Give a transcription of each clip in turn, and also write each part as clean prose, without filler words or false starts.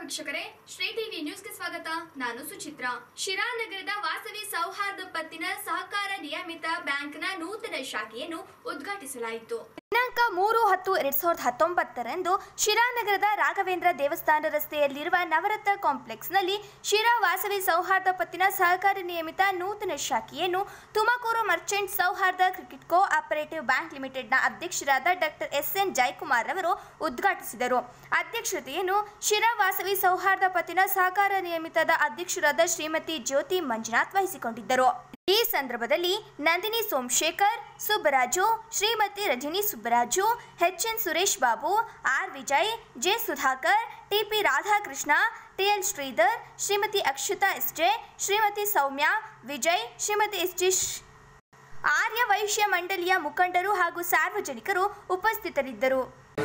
ವೀಕ್ಷಕರೇ, ಶ್ರೀ ಟಿವಿ ನ್ಯೂಸ್ಗೆ ಸ್ವಾಗತ. ನಾನು ಸುಚಿತ್ರಾ. ಶಿರಾನಗರದ ವಾಸವಿ ಸೌಹಾರ್ದ ಪತ್ತಿನ ಸಹಕಾರ ನಿಯಮಿತ ಬ್ಯಾಂಕ್ನ ನೂತನ ಶಾಖೆಯನ್ನು ಉದ್ಘಾಟಿಸಲಾಯಿತು. ದಿನಾಂಕ 3/10/2019 ಶಿರಾನಗರದ ರಾಘವೇಂದ್ರ ದೇವಸ್ಥಾನ ರಸ್ತೆಯಲ್ಲಿರುವ ನವರತ್ನ ಕಾಂಪ್ಲೆಕ್ಸ್ನಲ್ಲಿ ಶಿರಾ ವಾಸವಿ ಸೌಹಾರ್ದ ಪತ್ತಿನ ಸಹಕಾರ ನಿಯಮಿತ ನೂತನ ಶಾಖೆಯನ್ನು ತುಮಕೂರು ಮರ್ಚೆಂಟ್ ಸೌಹಾರ್ದ ಕ್ರೆಡಿಟ್ ಕೋ ಆಪರೇಟಿವ್ ಬ್ಯಾಂಕ್ ಲಿಮಿಟೆಡ್ನ ಅಧ್ಯಕ್ಷರಾದ ಡಾಕ್ಟರ್ SN ಜಯಕುಮಾರ್ ಅವರು ಉದ್ಘಾಟಿಸಿದರು. ಅಧ್ಯಕ್ಷತೆಯನ್ನು ಶಿರಾ ವಾಸವಿ ಸೌಹಾರ್ದ ಪತ್ತಿನ ಸಹಕಾರ ನಿಯಮಿತದ ಅಧ್ಯಕ್ಷರಾದ ಶ್ರೀಮತಿ ಜ್ಯೋತಿ ಮಂಜುನಾಥ್ ವಹಿಸಿಕೊಂಡಿದ್ದರು. ಈ ಸಂದರ್ಭದಲ್ಲಿ Nandini Somashekar, Subbaraju, Shrimati Rajani Subbaraju, HN Suresh Babu, R Vijay, J Sudhakar, TP Radhakrishna, TL Sridhar, Shrimati Akshata SJ, Shrimati Soumya Vijay, Shrimati SG Arya Vaishya ಮಂಡಳಿಯ ಮುಖಂಡರು ಹಾಗೂ ಸಾರ್ವಜನಿಕರು ಉಪಸ್ಥಿತರಿದ್ದರು.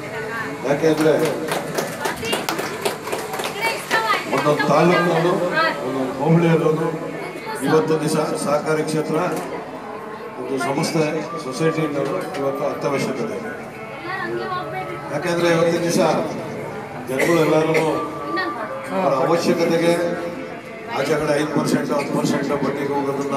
ಇವತ್ತು ದಿವಸ ಸಹಕಾರಿ ಕ್ಷೇತ್ರ ಒಂದು ಸಂಸ್ಥೆ ಸೊಸೈಟಿ ಇವತ್ತು ಅತ್ಯವಶ್ಯಕತೆ. ಯಾಕೆಂದರೆ ಇವತ್ತಿನ ದಿವಸ ಜನಗಳೆಲ್ಲರೂ ಅವರ ಅವಶ್ಯಕತೆಗೆ ಆಚೆ ಕಡೆ 5% 10% ಬಡ್ಡಿಗೆ ಹೋಗೋದನ್ನ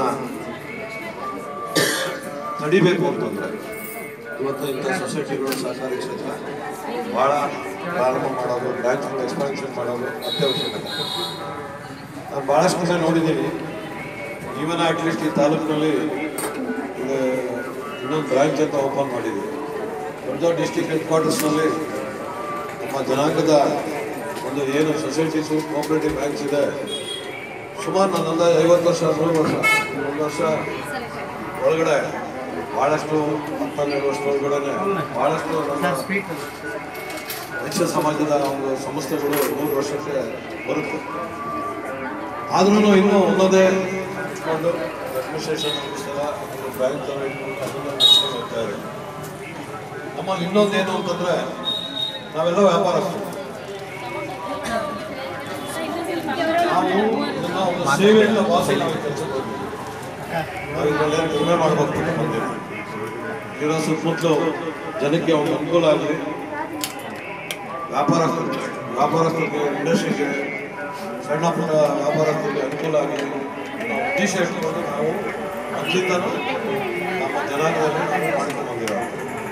ತಡಿಬೇಕು ಅಂತಂದರೆ ಇವತ್ತು ಇಂಥ ಸೊಸೈಟಿಗಳು ಸಹಕಾರಿ ಕ್ಷೇತ್ರ ಭಾಳ ಪ್ರಾರಂಭ ಮಾಡೋದು, ಬ್ರಾಂಚ್ ಎಕ್ಸ್ಪಾನ್ಷನ್ ಮಾಡೋದು ಅತ್ಯವಶ್ಯಕತೆ. ನಾನು ಭಾಳಷ್ಟು ಕಡೆ ನೋಡಿದ್ದೀನಿ. ಈವನ್ ಅಟ್ಲೀಸ್ಟ್ ಈ ತಾಲೂಕಿನಲ್ಲಿ ಇನ್ನೊಂದು ಬ್ರಾಂಚ್ ಅಂತ ಓಪನ್ ಮಾಡಿದ್ವಿ. ದೊಡ್ಡ ಡಿಸ್ಟಿಕ್ ಹೆಡ್ ಕ್ವಾರ್ಟರ್ಸ್ನಲ್ಲಿ ನಮ್ಮ ಜನಾಂಗದ ಒಂದು ಏನು ಸೊಸೈಟೀಸು ಕೋಆಪರೇಟಿವ್ ಬ್ಯಾಂಕ್ಸ್ ಇದೆ, ಸುಮಾರು ನನ್ನೊಂದು 50 ವರ್ಷ 100 ವರ್ಷ 1 ವರ್ಷ ಒಳಗಡೆ ಭಾಳಷ್ಟು 12 ವರ್ಷ ಒಳಗಡೆ ಭಾಳಷ್ಟು ವೈಶ್ಯ ಸಮಾಜದ ಒಂದು ಸಂಸ್ಥೆಗಳು 100 ವರ್ಷಕ್ಕೆ ಬರುತ್ತೆ. ಆದ್ರೂ ಇನ್ನೂ ಒಂದೊಂದೇ ಇಟ್ಕೊಂಡು ಅಡ್ಮಿನಿಸ್ಟ್ರೇಷನ್ ಬ್ಯಾಂಕ್ ಇಟ್ಕೊಂಡು ಅದನ್ನು ನಡೆಸ್ಕೊಂಡು ಹೋಗ್ತಾ ಇದ್ದಾರೆ. ನಮ್ಮಲ್ಲಿ ಇನ್ನೊಂದೇನು ಅಂತಂದರೆ ನಾವೆಲ್ಲ ವ್ಯಾಪಾರಸ್ಥರು. ನಾವು ಇದನ್ನ ಒಂದು ಸೇವೆಯಿಂದ ವಾಸಿ ನಾವು ಕೆಲಸಕ್ಕೆ ಹೋಗ್ತೀವಿ. ನಾವು ಇದರಲ್ಲೇ ದುಡಿಮೆ ಮಾಡಬೇಕು ಅಂತ ಬಂದಿವಿ. ಇರೋ ಸುತ್ತಮುತ್ತಲು ಜನಕ್ಕೆ ಒಂದು ಅನುಕೂಲ ಆಗಲಿ, ವ್ಯಾಪಾರಸ್ಥರಿಗೆ, ಇಂಡಸ್ಟ್ರಿಗೆ, ಸಣ್ಣ ಪುಟ್ಟ ವ್ಯಾಪಾರಸ್ಥರಿಗೆ ಅನುಕೂಲ ಆಗಿದೆ ಉದ್ದೇಶ ಇಟ್ಕೊಂಡು ನಾವು ಮೊದಲಿಂದನೂ ನಮ್ಮ ಜನಾಂಗದಲ್ಲಿ ಮಾಡ್ಕೊಂಡು ಬಂದಿರೋದು.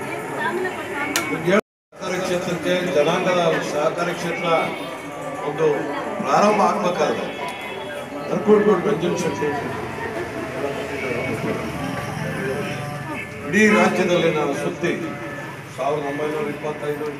ಸಹಕಾರಿ ಕ್ಷೇತ್ರಕ್ಕೆ ಜನಾಂಗದ ಸಹಕಾರಿ ಕ್ಷೇತ್ರ ಒಂದು ಪ್ರಾರಂಭ ಆಗ್ಬೇಕಾದ್ರೆ ನರ್ಕೂಡ್ಗೋಡ್ ರಂಜನ್ ಶೆಟ್ಟಿ ಇಡೀ ರಾಜ್ಯದಲ್ಲಿ ನಾನು ಸುದ್ದಿ 1925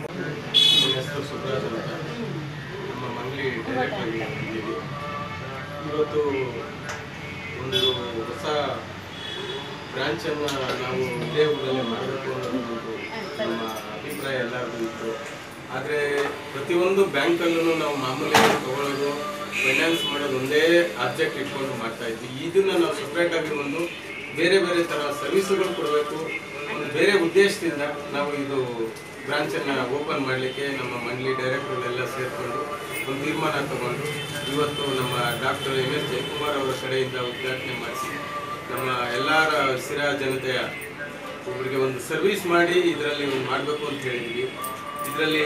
ನಮ್ಮ ಮಂಗ್ಲಿ ಡೈರೆಕ್ಟರ್ ಇದ್ದೀವಿ. ಇವತ್ತು ಒಂದು ಹೊಸ ಬ್ರಾಂಚನ್ನು ನಾವು ಇದೇ ಊರಲ್ಲಿ ಮಾಡಬೇಕು ಅನ್ನೋದು ನಮ್ಮ ಅಭಿಪ್ರಾಯ ಎಲ್ಲರಿಗೂ ಇತ್ತು. ಆದರೆ ಪ್ರತಿಯೊಂದು ಬ್ಯಾಂಕಲ್ಲೂ ನಾವು ಮಾಮೂಲಿ ತಗೊಳ್ಳೋದು, ಫೈನಾನ್ಸ್ ಮಾಡೋದು ಒಂದೇ ಆಬ್ಜೆಕ್ಟ್ ಇಟ್ಕೊಂಡು ಮಾಡ್ತಾ ಇದ್ವಿ. ಇದನ್ನು ನಾವು ಸಪ್ರೇಟಾಗಿ ಒಂದು ಬೇರೆ ಬೇರೆ ಥರ ಸರ್ವಿಸ್ಗಳು ಕೊಡಬೇಕು, ಒಂದು ಬೇರೆ ಉದ್ದೇಶದಿಂದ ನಾವು ಇದು ಬ್ರಾಂಚನ್ನು ಓಪನ್ ಮಾಡಲಿಕ್ಕೆ ನಮ್ಮ ಮಂಡಳಿ ಡೈರೆಕ್ಟರ್ಗಳೆಲ್ಲ ಸೇರಿಕೊಂಡು ಒಂದು ತೀರ್ಮಾನ ತಗೊಂಡು ಇವತ್ತು ನಮ್ಮ ಡಾಕ್ಟರ್ MS ಜಯಕುಮಾರ್ ಅವರ ಕಡೆಯಿಂದ ಉದ್ಘಾಟನೆ ಮಾಡಿಸಿ ನಮ್ಮ ಎಲ್ಲರ ಶಿರಾ ಜನತೆಯ ಒಬ್ಬರಿಗೆ ಒಂದು ಸರ್ವಿಸ್ ಮಾಡಿ ಇದರಲ್ಲಿ ಒಂದು ಮಾಡಬೇಕು ಅಂತ ಹೇಳಿದ್ವಿ. ಇದರಲ್ಲಿ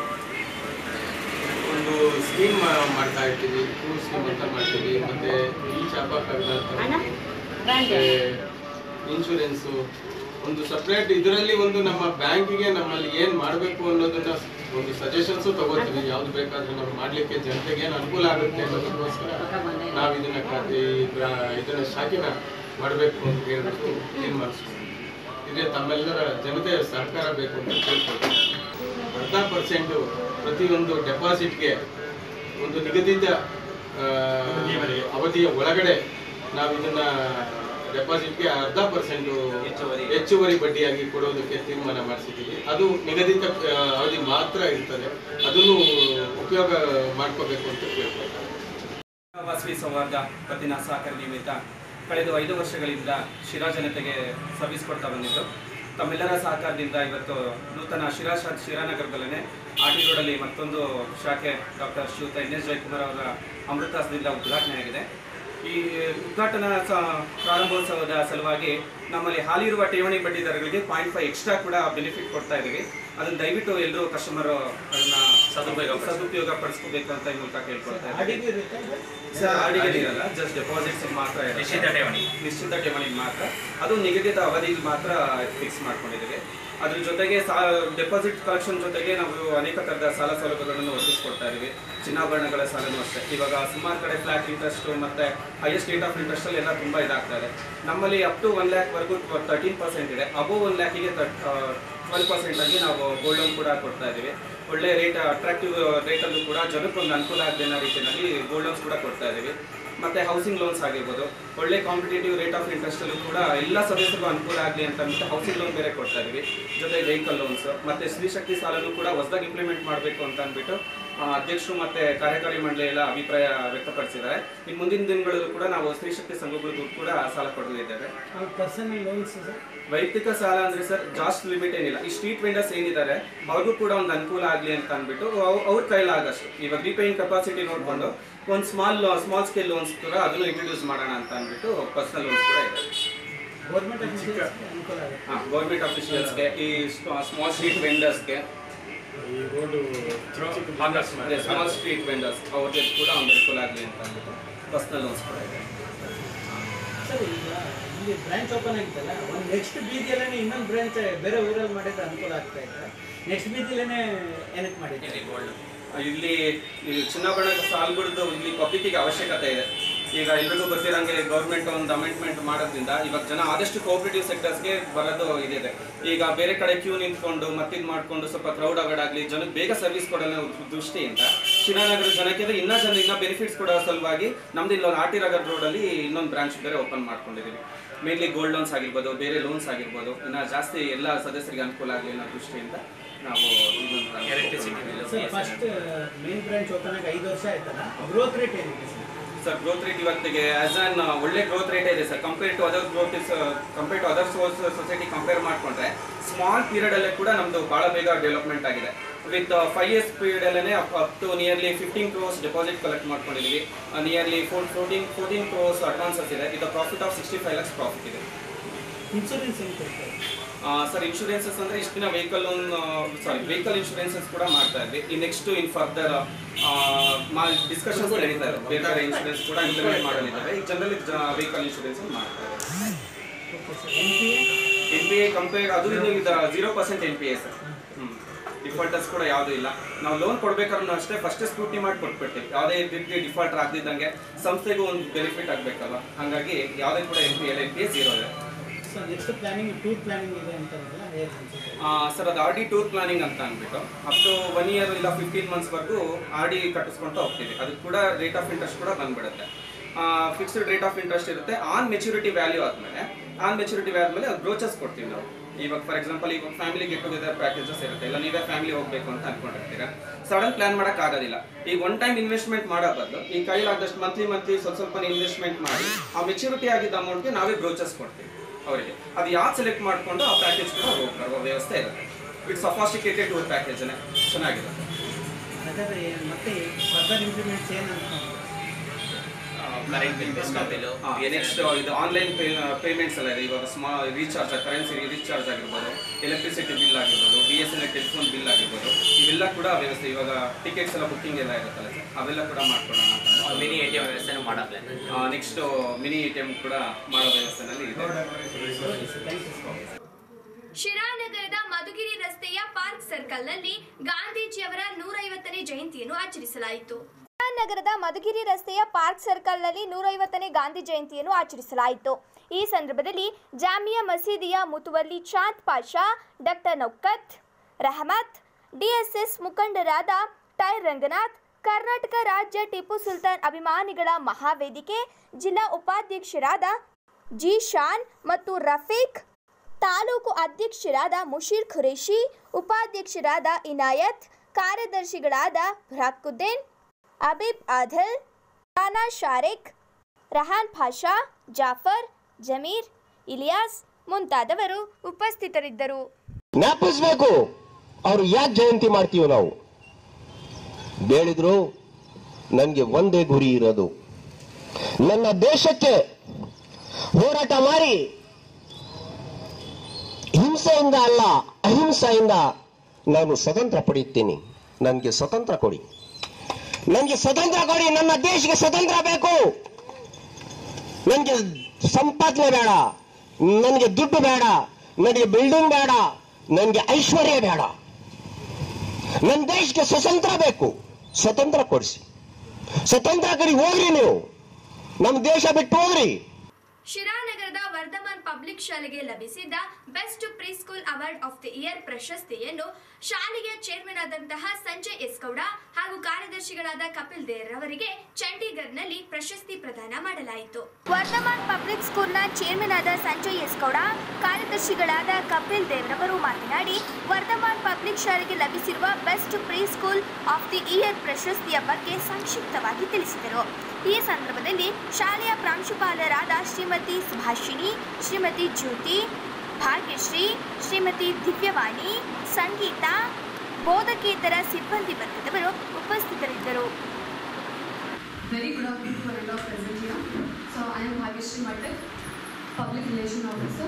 ಒಂದು ಸ್ಕೀಮ್ ಮಾಡ್ತಾ ಇರ್ತೀವಿ, ಟೂರ್ ಸ್ಕೀಮ್ ಅಂತ ಮಾಡ್ತೀವಿ, ಮತ್ತು ಈ ಚಾಪಕ್ಕಾಗದ ಮತ್ತು ಇನ್ಶೂರೆನ್ಸು ಒಂದು ಸಪ್ರೇಟ್ ಇದರಲ್ಲಿ ಒಂದು ನಮ್ಮ ಬ್ಯಾಂಕಿಗೆ ನಮ್ಮಲ್ಲಿ ಏನು ಮಾಡಬೇಕು ಅನ್ನೋದನ್ನ ಒಂದು ಸಜೆಷನ್ಸು ತಗೋತೀವಿ. ಯಾವ್ದು ಬೇಕಾದ್ರೂ ನಾವು ಮಾಡಲಿಕ್ಕೆ ಜನತೆಗೆ ಏನು ಅನುಕೂಲ ಆಗುತ್ತೆ ಅನ್ನೋದಕ್ಕೋಸ್ಕರ ನಾವು ಇದನ್ನ ಶಾಖೆನ ಮಾಡಬೇಕು ಅಂತ ಹೇಳ್ಬಿಟ್ಟು ತೀರ್ಮಾನಿಸ್ತೀವಿ. ಇದೇ ತಮ್ಮೆಲ್ಲರ ಜನತೆಯ ಸಹಕಾರ ಬೇಕು ಅಂತ ಕೇಳ್ಕೊಳ್ತೀವಿ. 10% ಪ್ರತಿಯೊಂದು ಡೆಪಾಸಿಟ್ಗೆ ಒಂದು ನಿಗದಿತ ಅವಧಿಯ ಒಳಗಡೆ ನಾವು ಇದನ್ನ ಡೆಪಾಸಿಟ್ಗೆ 10% ಹೆಚ್ಚುವರಿ ಬಡ್ಡಿಯಾಗಿ ಕೊಡೋದಕ್ಕೆ ತೀರ್ಮಾನ ಮಾಡಿಸಿದ್ದೀವಿ. ಅದು ನಿಗದಿತ ಅವಧಿ ಮಾತ್ರ ಇರ್ತದೆ, ಅದನ್ನು ಉಪಯೋಗ ಮಾಡ್ಕೋಬೇಕು ಅಂತ ಕೇಳ್ಕೊಳ್ತಾರೆ. ವಾಸವಿ ಸೌಹಾರ್ದ ಪತ್ತಿನ ಸಹಕಾರ ನಿಯಮಿತ ಕಳೆದ 5 ವರ್ಷಗಳಿಂದ ಶಿರಾ ಜನತೆಗೆ ಸರ್ವಿಸ್ ಕೊಡ್ತಾ ಬಂದಿದ್ದು, ತಮ್ಮೆಲ್ಲರ ಸಹಕಾರದಿಂದ ಇವತ್ತು ನೂತನ ಶಿರಾನಗರದಲ್ಲೇ RT ರೋಡಲ್ಲಿ ಮತ್ತೊಂದು ಶಾಖೆ ಡಾಕ್ಟರ್ ಶ್ರೀಯುತ NS ಜಯಕುಮಾರ್ ಅವರ ಅಮೃತಾಸದಿಂದ ಉದ್ಘಾಟನೆಯಾಗಿದೆ. ಈ ಉದ್ಘಾಟನಾ ಪ್ರಾರಂಭೋತ್ಸವದ ಸಲುವಾಗಿ ನಮ್ಮಲ್ಲಿ ಹಾಲಿರುವ ಠೇವಣಿ ಬಡ್ಡಿ ದರಗಳಿಗೆ 0.5 ಎಕ್ಸ್ಟ್ರಾ ಕೂಡ ಬೆನಿಫಿಟ್ ಕೊಡ್ತಾ ಇದ್ದೀವಿ. ಅದನ್ನು ದಯವಿಟ್ಟು ಎಲ್ಲರೂ ಕಸ್ಟಮರು ಅದನ್ನು ಸದುಪಯೋಗ ಪಡಿಸ್ಕೋಬೇಕು ಅಂತ ಈ ಮೂಲಕ ಕೇಳ್ಕೊಳ್ತಾ ಇದ್ದೀವಿ. ಸರ್ ಅಡಿಗೆ ಇರಲ್ಲ, ಜಸ್ಟ್ ಡೆಪಾಸಿಟ್ಸ್ ಮಾತ್ರ ನಿಶ್ಚಿತ ಠೇವಣಿಗೆ ಮಾತ್ರ, ಅದು ನಿಗದಿತ ಅವಧಿಗೆ ಮಾತ್ರ ಫಿಕ್ಸ್ ಮಾಡ್ಕೊಂಡಿದ್ದೀವಿ. ಅದ್ರ ಜೊತೆಗೆ ಡೆಪಾಸಿಟ್ ಕಲೆಕ್ಷನ್ ಜೊತೆಗೆ ನಾವು ಅನೇಕ ಥರದ ಸಾಲ ಸೌಲಭ್ಯಗಳನ್ನು ಒದಗಿಸ್ಕೊಡ್ತಾ ಇದ್ದೀವಿ. ಚಿನ್ನಾಭರಣಗಳ ಸಾಲನೂ ಅಷ್ಟೇ. ಇವಾಗ ಸುಮಾರು ಕಡೆ ಫ್ಲಾಟ್ ಇಂಟ್ರೆಸ್ಟು ಮತ್ತು ಹೈಯೆಸ್ಟ್ ರೇಟ್ ಆಫ್ ಇಂಟ್ರೆಸ್ಟಲ್ಲಿ ಎಲ್ಲ ತುಂಬ ಇದಾಗ್ತಾ ಇದೆ. ನಮ್ಮಲ್ಲಿ ಅಪ್ ಟು 1 lakh ವರೆಗೂ 13% ಇದೆ. ಅಬೋವ್ 1 lakhಗೆ 12% ಆಗಿ ನಾವು ಗೋಲ್ಡ್ ಲೋನ್ ಕೂಡ ಕೊಡ್ತಾ ಇದ್ದೀವಿ. ಒಳ್ಳೆ ರೇಟ್, ಅಟ್ರಾಕ್ಟಿವ್ ರೇಟಲ್ಲೂ ಕೂಡ ಜನಕ್ಕೊಂದು ಅನುಕೂಲ ಆಗದೆ ಅನ್ನೋ ರೀತಿಯಲ್ಲಿ ಗೋಲ್ಡ್ ಲೋನ್ಸ್ ಕೂಡ ಕೊಡ್ತಾ ಇದ್ದೀವಿ. ಮತ್ತು ಹೌಸಿಂಗ್ ಲೋನ್ಸ್ ಆಗಿರ್ಬೋದು, ಒಳ್ಳೆ ಕಾಂಪಿಟೇಟಿವ್ ರೇಟ್ ಆಫ್ ಇಂಟ್ರೆಸ್ಟಲ್ಲೂ ಕೂಡ ಎಲ್ಲ ಸದಸ್ಯರಿಗೂ ಅನುಕೂಲ ಆಗಲಿ ಅಂತ ಅಂದ್ಬಿಟ್ಟು ಹೌಸಿಂಗ್ ಲೋನ್ ಬೇರೆ ಕೊಡ್ತಾ ಇದ್ದೀವಿ. ಜೊತೆಗೆ ವೆಹಿಕಲ್ ಲೋನ್ಸ್ ಮತ್ತು ಸ್ತ್ರೀಶಕ್ತಿ ಸಾಲನೂ ಕೂಡ ಹೊಸದಾಗಿ ಇಂಪ್ಲಿಮೆಂಟ್ ಮಾಡಬೇಕು ಅಂತ ಅಂದ್ಬಿಟ್ಟು ಅಧ್ಯಕ್ಷರು ಮತ್ತು ಕಾರ್ಯಕಾರಿ ಮಂಡಳಿ ಎಲ್ಲ ಅಭಿಪ್ರಾಯ ವ್ಯಕ್ತಪಡಿಸಿದ್ದಾರೆ. ಇನ್ನು ಮುಂದಿನ ದಿನಗಳಲ್ಲೂ ಕೂಡ ನಾವು ಸ್ತ್ರೀಶಕ್ತಿ ಸಂಘಗಳಿಗೂ ಕೂಡ ಸಾಲ ಕೊಡಲಿದ್ದೇವೆ. ಪರ್ಸನಲ್ ಲೋನ್ಸ್ ವೈಯಕ್ತಿಕ ಸಾಲ ಅಂದರೆ ಸರ್ ಜಾಸ್ತಿ ಲಿಮಿಟ್ ಏನಿಲ್ಲ. ಈ ಸ್ಟ್ರೀಟ್ ವೆಂಡರ್ಸ್ ಏನಿದ್ದಾರೆ ಅವ್ರಿಗೂ ಕೂಡ ಒಂದು ಅನುಕೂಲ ಆಗಲಿ ಅಂತ ಅಂದ್ಬಿಟ್ಟು ಅವ್ರ ಕೈಲಾಗಷ್ಟು ಇವಾಗ ರೀಪೇಯಿಂಗ್ ಕೆಪಾಸಿಟಿ ನೋಡಿಕೊಂಡು ಒಂದು ಸ್ಮಾಲ್ ಸ್ಕೇಲ್ ಲೋನ್ಸ್ ಕೂಡ ಅದನ್ನು ಇಂಟ್ರೊಡ್ಯೂಸ್ ಮಾಡೋಣ ಅಂತ ಅಂದ್ಬಿಟ್ಟು ಪರ್ಸನಲ್ ಲೋನ್ಸ್ ಕೂಡ ಇದೆ. ಗೌರ್ಮೆಂಟ್ ಅಫಿಷಿಯಲ್ಸ್ಗೆ, ಈ ಸ್ಮಾಲ್ ಸ್ಟ್ರೀಟ್ ವೆಂಡರ್ಸ್ಗೆ, ಸ್ಮಾಲ್ ಸ್ಟ್ರೀಟ್ ವೆಂಡರ್ಸ್ ಅವ್ರಿಗೆ ಕೂಡ ಒಂದು ಅನುಕೂಲ ಆಗಲಿ ಅಂತ ಅಂದ್ಬಿಟ್ಟು ಪರ್ಸನಲ್ ಲೋನ್ಸ್ ಕೂಡ ಇದೆ. ಸರ್, ಈಗ ಇಲ್ಲಿ ಬ್ರಾಂಚ್ ಓಪನ್ ಆಗಿತ್ತಲ್ಲ, ಒಂದು ನೆಕ್ಸ್ಟ್ ಬೀದಿಯಲ್ಲೇ ಇನ್ನೊಂದು ಬ್ರಾಂಚ್ ಬೇರೆ ಊರಲ್ಲಿ ಮಾಡಿದ್ರೆ ಅನುಕೂಲ ಆಗ್ತಾ ಇದೆ. ನೆಕ್ಸ್ಟ್ ಬೀದಿಯಲ್ಲೇ ಏನಕ್ಕೆ ಮಾಡಿದ್ದೀವಿ? ಇಲ್ಲಿ ಚಿನ್ನಾಭರಣ ಸಾಲಗಳದ್ದು ಇಲ್ಲಿ ಪಬ್ಲಿಕ್ಕಿಗೆ ಅವಶ್ಯಕತೆ ಇದೆ. ಈಗ ಎಲ್ರಿಗೂ ಗೊತ್ತಿರೋಂಗೆ ಗೌರ್ಮೆಂಟ್ ಒಂದು ಅಮೆಂಡ್ಮೆಂಟ್ ಮಾಡೋದ್ರಿಂದ ಇವಾಗ ಜನ ಆದಷ್ಟು ಕೋಆಪರೇಟಿವ್ ಸೆಕ್ಟರ್ಸ್ಗೆ ಬರೋದು ಇದೆ. ಈಗ ಬೇರೆ ಕಡೆ ಕ್ಯೂ ನಿಂತ್ಕೊಂಡು ಮತ್ತಿದು ಮಾಡಿಕೊಂಡು ಸ್ವಲ್ಪ ಕ್ರೌಡ್ ಅವಾಯ್ಡ್ ಆಗಲಿ, ಜನಕ್ಕೆ ಬೇಗ ಸರ್ವಿಸ್ ಕೊಡೋ ದೃಷ್ಟಿಯಿಂದ ಶಿರಾನಗರ ಜನಕ್ಕೆ ಇನ್ನೂ ಬೆನಿಫಿಟ್ಸ್ ಕೊಡೋ ಸಲುವಾಗಿ ನಮ್ದು ಇಲ್ಲೊಂದು RT ನಗರ್ ರೋಡಲ್ಲಿ ಇನ್ನೊಂದು ಬ್ರಾಂಚ್ ಬೇರೆ ಓಪನ್ ಮಾಡ್ಕೊಂಡಿದ್ದೀವಿ. ಮೇನ್ಲಿ ಗೋಲ್ಡ್ ಲೋನ್ಸ್ ಆಗಿರ್ಬೋದು, ಬೇರೆ ಲೋನ್ಸ್ ಆಗಿರ್ಬೋದು, ಇನ್ನು ಜಾಸ್ತಿ ಎಲ್ಲ ಸದಸ್ಯರಿಗೆ ಅನುಕೂಲ ಆಗಲಿ ಅನ್ನೋ ದೃಷ್ಟಿಯಿಂದ ನಾವು ಫಸ್ಟ್ ಮೇನ್ ಬ್ರಾಂಚ್ ಓಪನ್ ಆಗಿ 5 ವರ್ಷ ಆಯ್ತಲ್ಲ, ಗ್ರೋತ್ ರೇಟ್ ಏನಿದೆ ಸರ್? ಗ್ರೋತ್ ರೇಟ್ ಇವತ್ತಿಗೆ ಆಸ್ ಆನ್ ಒಳ್ಳೆ ಗ್ರೋತ್ ರೇಟ್ ಇದೆ sir. Compare to other society compare ಮಾಡಿಕೊಂಡ್ರೆ ಸ್ಮಾಲ್ ಪೀರಿಯಡಲ್ಲೇ ಕೂಡ ನಮ್ಮದು ಭಾಳ ಬೇಗ ಡೆವಲಪ್ಮೆಂಟ್ ಆಗಿದೆ. ವಿತ್ 5 years ಪೀರಿಯಡಲ್ಲೇ up to nearly 15 crores deposit collect ಮಾಡ್ಕೊಂಡಿದ್ದೀವಿ. ನಿಯರ್ಲಿ 14 crores ಅಡ್ವಾನ್ಸಸ್ ಇದೆ. ಇದು ಪ್ರಾಫಿಟ್ ಆಫ್ 65 lakhs ಪ್ರಾಫಿಟ್ ಇದೆ. ಇನ್ಶೂರೆನ್ಸ್ ಏನು ಕೊಡ್ತಾರೆ ಸರ್? ಇನ್ಶೂರೆನ್ಸಸ್ ಅಂದರೆ ಇಷ್ಟು ದಿನ ವೆಹಿಕಲ್ ಇನ್ಶೂರೆನ್ಸಸ್ ಕೂಡ ಮಾಡ್ತಾ ಇದ್ವಿ. ಈ ನೆಕ್ಸ್ಟ್ ಇನ್ ಫರ್ದರ್ ಡಿಸ್ಕಷನ್ಸ್ ನಡೀತಾ ಇದೆ. ಬೇರೆ ಇನ್ಶೂರೆನ್ಸ್ ಕೂಡ ಇಂಪ್ಲಿಮೆಂಟ್ ಮಾಡಲಿದ್ದಾರೆ. ಈಗ ಜನರಲಿ ವೆಹಿಕಲ್ ಇನ್ಶೂರೆನ್ಸ್ ಮಾಡ್ತಾ ಇದ್ದಾರೆ. NPA ಕಂಪೇರ್ ಅದು ಇದು 0% NPA ಸರ್. ಡಿಫಾಲ್ಟರ್ಸ್ ಕೂಡ ಯಾವುದೂ ಇಲ್ಲ. ನಾವು ಲೋನ್ ಕೊಡ್ಬೇಕಾದ್ರೂ ಅಷ್ಟೇ ಫಸ್ಟ್ ಸ್ಕ್ರೂಟಿನಿ ಮಾಡಿ ಕೊಟ್ಬಿಡ್ತೀವಿ. ಯಾವುದೇ ರೀತಿ ಡಿಫಾಲ್ಟರ್ ಆಗದಿದ್ದಂಗೆ ಸಂಸ್ಥೆಗೂ ಒಂದು ಬೆನಿಫಿಟ್ ಆಗಬೇಕಲ್ಲ, ಹಾಗಾಗಿ ಯಾವುದೇ ಕೂಡ NPA 0 ಇದೆ. Sir, next planning tour planning ಇದೆ ಅಂತಾರಲ್ಲ, ಸರ್ ಅದು RD ಟೂರ್ ಪ್ಲಾನಿಂಗ್ ಅಂತ ಅಂದ್ಬಿಟ್ಟು ಅಪ್ ಟು 1 year ಇಲ್ಲ 15 monthsವರೆಗೂ RD ಕಟ್ಟಿಸ್ಕೊಳ್ತಾ ಹೋಗ್ತೀವಿ. ಅದು ಕೂಡ ರೇಟ್ ಆಫ್ ಇಂಟ್ರೆಸ್ಟ್ ಕೂಡ ಬಂದ್ಬಿಡುತ್ತೆ. ಫಿಕ್ಸ್ಡ್ ರೇಟ್ ಆಫ್ ಇಂಟ್ರೆಸ್ಟ್ ಇರುತ್ತೆ. ಆನ್ ಮೆಚುರಿಟಿ ವ್ಯಾಲ್ಯೂ ಆದಮೇಲೆ ಬ್ರೋಚರ್ಸ್ ಕೊಡ್ತೀವಿ ನಾವು. ಇವಾಗ ಫಾರ್ ಎಕ್ಸಾಂಪಲ್ ಈಗ ಫ್ಯಾಮಿಲಿ ಗೆಟ್ ಟುಗೆದರ್ ಪ್ಯಾಕೇಜಸ್ ಇರುತ್ತೆ. ಇಲ್ಲ ನೀವೇ ಫ್ಯಾಮಿಲಿ ಹೋಗಬೇಕು ಅಂತ ಅನ್ಕೊಂಡಿರ್ತೀರಾ, ಸಡನ್ ಪ್ಲಾನ್ ಮಾಡೋಕ್ಕಾಗೋದಿಲ್ಲ. ಈಗ ಒನ್ ಟೈಮ್ ಇನ್ವೆಸ್ಟ್ಮೆಂಟ್ ಮಾಡೋ ಬದಲು ಈ ಕೈಲಾದಷ್ಟು ಮಂತ್ಲಿ ಸ್ವಲ್ಪ ಇನ್ವೆಸ್ಟ್ಮೆಂಟ್ ಮಾಡಿ ಆ ಮೆಚುರಿಟಿ ಆಗಿದ್ದ ಅಮೌಂಟ್ಗೆ ನಾವೇ ಬ್ರೋಚರ್ಸ್ ಕೊಡ್ತೀವಿ ಅವರಿಗೆ. ಅದು ಯಾವ್ದು ಸೆಲೆಕ್ಟ್ ಮಾಡಿಕೊಂಡು ಆ ಪ್ಯಾಕೇಜ್ ಕೂಡ ಹೋಗ್ಬರುವ ವ್ಯವಸ್ಥೆ ಇರುತ್ತೆ. ಇಟ್ಸ್ ಸಫಾಸ್ಟಿಕೇಟೆಡ್ ಟೂರ್ ಪ್ಯಾಕೇಜ್ ಚೆನ್ನಾಗಿರುತ್ತೆ. ಹಾಗಾದರೆ ಮತ್ತೆ ಫರ್ದರ್ ಇಂಪ್ಲಿಮೆಂಟ್ಸ್ ಏನಂತ ನೆಕ್ಸ್ಟ್ ಇದು ಆನ್ಲೈನ್ ಪೇಮೆಂಟ್ಸ್ ಎಲ್ಲ ಇದೆ. ಇವಾಗ ರೀಚಾರ್ಜ್, ಕರೆನ್ಸಿ ರೀಚಾರ್ಜ್ ಆಗಿರ್ಬೋದು, ಎಲೆಕ್ಟ್ರಿಸಿಟಿ ಬಿಲ್ ಆಗಿರ್ಬೋದು, BSNL ಟೆಲಿಫೋನ್ ಬಿಲ್ ಆಗಿರ್ಬೋದು, ಇವೆಲ್ಲ ಕೂಡ ವ್ಯವಸ್ಥೆ. ಇವಾಗ ಟಿಕೆಟ್ಸ್ ಎಲ್ಲ ಬುಕ್ಕಿಂಗ್ ಎಲ್ಲ ಇರುತ್ತಲ್ಲ ಸರ್, ಅವೆಲ್ಲ ಕೂಡ ಮಾಡ್ಕೊಡೋಣ ಅಂತ. ಮಿನಿ ATM ವ್ಯವಸ್ಥೆನೂ ಮಾಡಲ್ಲ. ನೆಕ್ಸ್ಟ್ ಮಿನಿ ATM ಕೂಡ ಮಾಡೋ ವ್ಯವಸ್ಥೆನಲ್ಲಿ ಇದೆ. ಶಿರಾನಗರದ ಮಧುಗಿರಿ ರಸ್ತೆಯ ಪಾರ್ಕ್ ಸರ್ಕಲ್ನಲ್ಲಿ ಗಾಂಧೀಜಿಯವರ 150ನೇ ಜಯಂತಿಯನ್ನು ಆಚರಿಸಲಾಯಿತು. ನಗರದ ಮಧುಗಿರಿ ರಸ್ತೆಯ ಪಾರ್ಕ್ ಸರ್ಕಲ್ನಲ್ಲಿ 150ನೇ ಗಾಂಧಿ ಜಯಂತಿಯನ್ನು ಆಚರಿಸಲಾಯಿತು. ಈ ಸಂದರ್ಭದಲ್ಲಿ ಜಾಮಿಯಾ ಮಸೀದಿಯ ಮುತುವಲ್ಲಿ ಚಾಂದ್ ಪಾಷಾ, ಡಾಕ್ಟರ್ ನೌಕತ್ ರಹಮತ್, DSS ಮುಖಂಡರಾದ ಟೈರ್ ರಂಗನಾಥ್, ಕರ್ನಾಟಕ ರಾಜ್ಯ ಟಿಪ್ಪು ಸುಲ್ತಾನ್ ಅಭಿಮಾನಿಗಳ ಮಹಾವೇದಿಕೆ ಜಿಲ್ಲಾ ಉಪಾಧ್ಯಕ್ಷರಾದ G ಶಾನ್ ಮತ್ತು ರಫೀಕ್, ತಾಲೂಕು ಅಧ್ಯಕ್ಷರಾದ ಮುಷೀರ್ ಖುರೇಶಿ, ಉಪಾಧ್ಯಕ್ಷರಾದ ಇನಾಯತ್, ಕಾರ್ಯದರ್ಶಿಗಳಾದ ಬ್ರಾಕುದ್ದೀನ್, ಅಬೀಬ್ ಆಧಲ್, ರಾನಾ ಶಾರಿಕ್, ರಹಾನ್ ಪಾಷಾ, ಜಾಫರ್, ಜಮೀರ್, ಇಲಿಯಾಸ್ ಮುಂತಾದವರು ಉಪಸ್ಥಿತರಿದ್ದರು. ಜ್ಞಾಪಿಸಬೇಕು ಅವ್ರು ಯಾಕೆ ಜಯಂತಿ ಮಾಡ್ತೀವಿ ನಾವು ಹೇಳಿದ್ರು. ನನಗೆ ಒಂದೇ ಗುರಿ ಇರೋದು, ನನ್ನ ದೇಶಕ್ಕೆ ಹೋರಾಟ ಮಾಡಿ ಹಿಂಸೆಯಿಂದ ಅಲ್ಲ ಅಹಿಂಸೆಯಿಂದ ನಾನು ಸ್ವತಂತ್ರ ಪಡೆಯುತ್ತೀನಿ. ನನಗೆ ಸ್ವತಂತ್ರ ಕೊಡಿ, ನನಗೆ ಸ್ವತಂತ್ರ ಕೊಡಿ. ನನ್ನ ದೇಶಕ್ಕೆ ಸ್ವತಂತ್ರ ಬೇಕು. ನನಗೆ ಸಂಪಾದನೆ ಬೇಡ, ನನಗೆ ದುಡ್ಡು ಬೇಡ, ನನಗೆ ಬಿಲ್ಡಿಂಗ್ ಬೇಡ, ನನಗೆ ಐಶ್ವರ್ಯ ಬೇಡ. ನನ್ನ ದೇಶಕ್ಕೆ ಸ್ವತಂತ್ರ ಬೇಕು. ಸ್ವತಂತ್ರ ಕೊಡಿಸಿ. ಸ್ವತಂತ್ರ ಕಡೆ ಹೋಗ್ರಿ, ನೀವು ನಮ್ಮ ದೇಶ ಬಿಟ್ಟು ಹೋಗ್ರಿ. ಶಿರಾನಗರದ ವರ್ಧಮಾನ್ ಪಬ್ಲಿಕ್ ಶಾಲೆಗೆ ಲಭಿಸಿದ್ದ best pre school award of the year ಪ್ರಶಸ್ತಿಯನ್ನು ಶಾಲೆಯ ಚೇರ್ಮನ್ ಆದಂತಹ ಸಂಜಯ್ ಎಸ್ ಗೌಡ ಹಾಗೂ ಕಾರ್ಯದರ್ಶಿಗಳಾದ ಕಪಿಲ್ ದೇರ್ ಅವರಿಗೆ ಚಂಡೀಗಢ್ನಲ್ಲಿ ಪ್ರಶಸ್ತಿ ಪ್ರದಾನ ಮಾಡಲಾಯಿತು. ವರ್ಧಮಾನ್ ಪಬ್ಲಿಕ್ ಸ್ಕೂಲ್ನ ಚೇರ್ಮನ್ ಆದ ಸಂಜಯ್ ಎಸ್ ಗೌಡ, ಕಾರ್ಯದರ್ಶಿಗಳಾದ ಕಪಿಲ್ ದೇವ್ ರವರು ಮಾತನಾಡಿ, ವರ್ಧಮಾನ್ ಪಬ್ಲಿಕ್ ಶಾಲೆಗೆ ಲಭಿಸಿರುವ best pre school of the year ಪ್ರಶಸ್ತಿಯ ಬಗ್ಗೆ ಸಂಕ್ಷಿಪ್ತವಾಗಿ ತಿಳಿಸಿದರು. ಈ ಸಂದರ್ಭದಲ್ಲಿ ಶಾಲೆಯ ಪ್ರಾಂಶುಪಾಲರಾದ ಶ್ರೀಮತಿ ಸುಭಾಷಿಣಿ, ಶ್ರೀಮತಿ ಜ್ಯೋತಿ, ಭಾಗ್ಯಶ್ರೀ, ಶ್ರೀಮತಿ ದಿವ್ಯವಾಣಿ, ಸಂಗೀತ, ಬೋಧಕೇತರ ಸಿಬ್ಬಂದಿ ವರ್ಗದವರು ಉಪಸ್ಥಿತರಿದ್ದರು. Very good afternoon for all of present here. So I am Bhagyashree Matak, Public Relation Officer.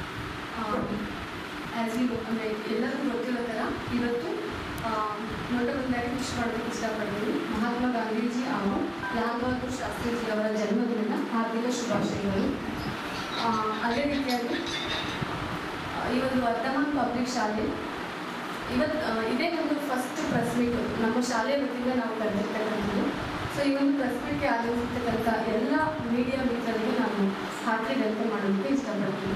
As you know, ಎಲ್ಲರೂ ಗೊತ್ತಿರೋ ಥರ ಇವತ್ತು ಮೊಟ್ಟಮೊದಲಾಗಿ ವಿಶ್ ಮಾಡೋದಕ್ಕೆ ಇಷ್ಟಪಡ್ತೀನಿ. ಮಹಾತ್ಮ ಗಾಂಧೀಜಿ ಹಾಗೂ ಲಾಲ್ ಬಹದ್ದೂರ್ ಶಾಸ್ತ್ರೀಜಿ ಅವರ ಜನ್ಮದಿನದ ಹಾರ್ದಿಕ ಶುಭಾಶಯಗಳು. ಅದೇ ರೀತಿಯಾಗಿ ಈ ಒಂದು ವರ್ಧಮಾನ್ ಪಬ್ಲಿಕ್ ಶಾಲೆ ಇದೇ ಒಂದು ಫಸ್ಟ್ ಪ್ರೆಸ್ ಮೀಟ್ ನಮ್ಮ ಶಾಲೆಯ ವತಿಯಿಂದ ನಾವು ಕರೆದಿರ್ತಕ್ಕಂಥದ್ದು. ಸೊ ಈ ಒಂದು ಪ್ರೆಸ್ ಮೀಟ್ಗೆ ಆಗಮಿಸಿರ್ತಕ್ಕಂಥ ಎಲ್ಲ ಮೀಡಿಯಾ ಮಿತ್ರರಿಗೆ ನಾನು ಹಾರ್ಟ್ಲಿ ವೆಲ್ಕಮ್ ಮಾಡೋದಕ್ಕೆ ಇಷ್ಟಪಡ್ತೀನಿ.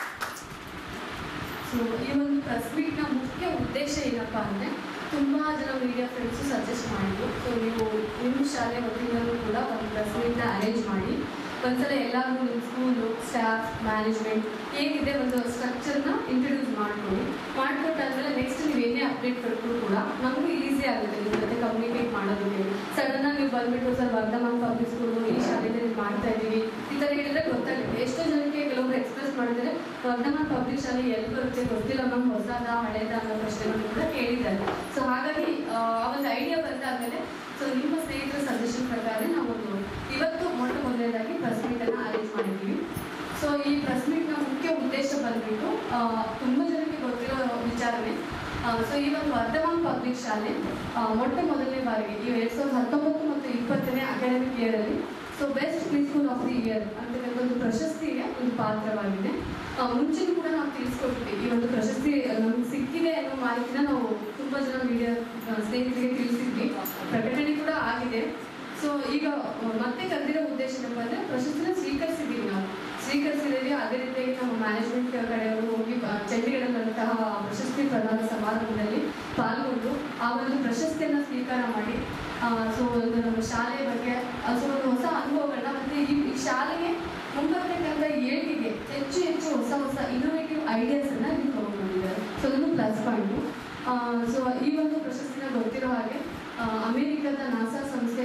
ಸೊ ಈ ಒಂದು ಪ್ರೆಸ್ ಮೀಟ್ನ ಮುಖ್ಯ ಉದ್ದೇಶ ಏನಪ್ಪ ಅಂದರೆ, ತುಂಬ ಜನ ಮೀಡಿಯಾ ಫ್ರೆಂಡ್ಸು ಸಜೆಸ್ಟ್ ಮಾಡಿದ್ರು, ಸೊ ನೀವು ನಿಮ್ಮ ಶಾಲೆ ವತಿಯಿಂದಲೂ ಕೂಡ ಒಂದು ಪ್ರೆಸ್ ಮೀಟ್ನ ಅರೇಂಜ್ ಮಾಡಿ ಒಂದ್ಸಲ ಎಲ್ಲರೂ ನಿಮ್ಮ ಸ್ಕೂಲು, ಸ್ಟಾಫ್, ಮ್ಯಾನೇಜ್ಮೆಂಟ್ ಹೇಗಿದೆ ಒಂದು ಸ್ಟ್ರಕ್ಚರ್ನ ಇಂಟ್ರೊಡ್ಯೂಸ್ ಮಾಡಿಕೊಟ್ಟಾದ್ಮೇಲೆ ನೆಕ್ಸ್ಟ್ ನೀವು ಏನೇ ಅಪ್ಡೇಟ್ ಕೊಟ್ಟರು ಕೂಡ ನಮಗೂ ಈಸಿ ಆಗುತ್ತೆ ನಿಮ್ಮ ಜೊತೆ ಕಮ್ಯುನಿಕೇಟ್ ಮಾಡೋದಕ್ಕೆ. ಸಡನ್ನಾಗಿ ನೀವು ಬಂದುಬಿಟ್ಟು ಸರ್ ವರ್ಧಮಾನ್ ಪಬ್ಲಿಕ್ ಸ್ಕೂಲು ಈ ಶಾಲೆಯಲ್ಲಿ ನೀವು ಮಾಡ್ತಾ ಇದ್ದೀವಿ ಈ ಥರ ಹೇಳಿದ್ರೆ ಗೊತ್ತಾಗುತ್ತೆ. ಎಷ್ಟೋ ಜನಕ್ಕೆ ಕೆಲವೊಬ್ರು ಎಕ್ಸ್ಪ್ರೆಸ್ ಮಾಡಿದರೆ ವರ್ಧಮಾನ್ ಪಬ್ಲಿಕ್ ಶಾಲೆ ಎಲ್ಲಿ ಬರುತ್ತೆ ಗೊತ್ತಿಲ್ಲ ಮ್ಯಾಮ್, ಹೊಸದ ಹಳೇದ ಅನ್ನೋ ಪ್ರಶ್ನೆಗಳನ್ನು ಕೂಡ ಕೇಳಿದ್ದಾರೆ. ಸೊ ಹಾಗಾಗಿ ಆ ಒಂದು ಐಡಿಯಾ ಬಂದಾದಮೇಲೆ ಸೊ ನಿಮ್ಮ ಸ್ನೇಹಿತರ ಸಜೆಷನ್ ಪ್ರಕಾರ ನಾವೊಂದು ಇವತ್ತು ಮೊದಲನೇದಾಗಿ ಪ್ರೆಸ್ ಮೀಟನ್ನು ಅರೇಂಜ್ ಮಾಡಿದ್ದೀವಿ. ಸೊ ಈ ಪ್ರೆಸ್ ಮೀಟ್ನ ಮುಖ್ಯ ಉದ್ದೇಶ ಬಂದ್ಬಿಟ್ಟು ತುಂಬ ಜನಕ್ಕೆ ಗೊತ್ತಿರೋ ವಿಚಾರವೇ. ಸೊ ಈ ಒಂದು ವರ್ಧಮಾನ್ ಪಬ್ಲಿಕ್ ಶಾಲೆ ಮೊದಲನೇ ಬಾರಿಗೆ ಈ 2019 ಮತ್ತು 2020ನೇ ಅಕಾಡೆಮಿಕ್ ಇಯರಲ್ಲಿ so best pre school of the year ಅಂತಕ್ಕಂಥ ಒಂದು ಪ್ರಶಸ್ತಿಗೆ ಒಂದು ಪಾತ್ರವಾಗಿದೆ. ಮುಂಚೆನೂ ಕೂಡ ನಾವು ತಿಳಿಸ್ಕೊಡ್ತೀವಿ ಈ ಒಂದು ಪ್ರಶಸ್ತಿ ನಮ್ಗೆ ಸಿಕ್ಕಿದೆ ಅನ್ನೋ ಮಾಹಿತಿನ ನಾವು ತುಂಬ ಜನ ಮೀಡಿಯಾ ಸ್ನೇಹಿತರಿಗೆ ತಿಳಿಸಿದ್ವಿ, ಪ್ರಕಟಣೆ ಕೂಡ ಆಗಿದೆ. ಸೊ ಈಗ ಮತ್ತೆ ಕರೆದಿರೋ ಉದ್ದೇಶ ಏನಪ್ಪ ಅಂದರೆ ಪ್ರಶಸ್ತಿನ ಸ್ವೀಕರಿಸಿದ್ದೀವಿ. ಅದೇ ರೀತಿಯಾಗಿ ನಮ್ಮ ಮ್ಯಾನೇಜ್ಮೆಂಟ್ ಕಡೆಯವರು ಹೋಗಿ ಚಂಡೀಗಢದಂತಹ ಪ್ರಶಸ್ತಿ ಪ್ರದಾನ ಸಮಾರಂಭದಲ್ಲಿ ಪಾಲ್ಗೊಂಡು ಆ ಒಂದು ಪ್ರಶಸ್ತಿಯನ್ನು ಸ್ವೀಕಾರ ಮಾಡಿ ಸೊ ಒಂದು ನಮ್ಮ ಶಾಲೆಯ ಬಗ್ಗೆ ಸೊ ಒಂದು ಹೊಸ ಅನುಭವಗಳನ್ನ ಮತ್ತು ಈ ಶಾಲೆಗೆ ಮುಂಬರ್ತಕ್ಕಂಥ ಏಳಿಗೆಗೆ ಹೆಚ್ಚು ಹೊಸ ಇನ್ನೋವೇಟಿವ್ ಐಡಿಯಾಸನ್ನು ಇಲ್ಲಿ ತಗೊಂಡ್ಬಂದಿದ್ದಾರೆ. ಸೊ ಅದೊಂದು ಪ್ಲಸ್ ಪಾಯಿಂಟು. ಸೊ ಈ ಒಂದು ಪ್ರಶಸ್ತಿನ ಗೊತ್ತಿರೋ ಹಾಗೆ ಅಮೆರಿಕದ ನಾಸಾ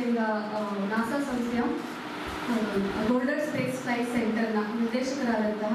ಸಂಸ್ಥೆಯ ಗೋಲ್ಡನ್ ಸ್ಪೇಸ್ ಫ್ಲೈಟ್ ಸೆಂಟರ್ನ ನಿರ್ದೇಶಕರಾದಂತಹ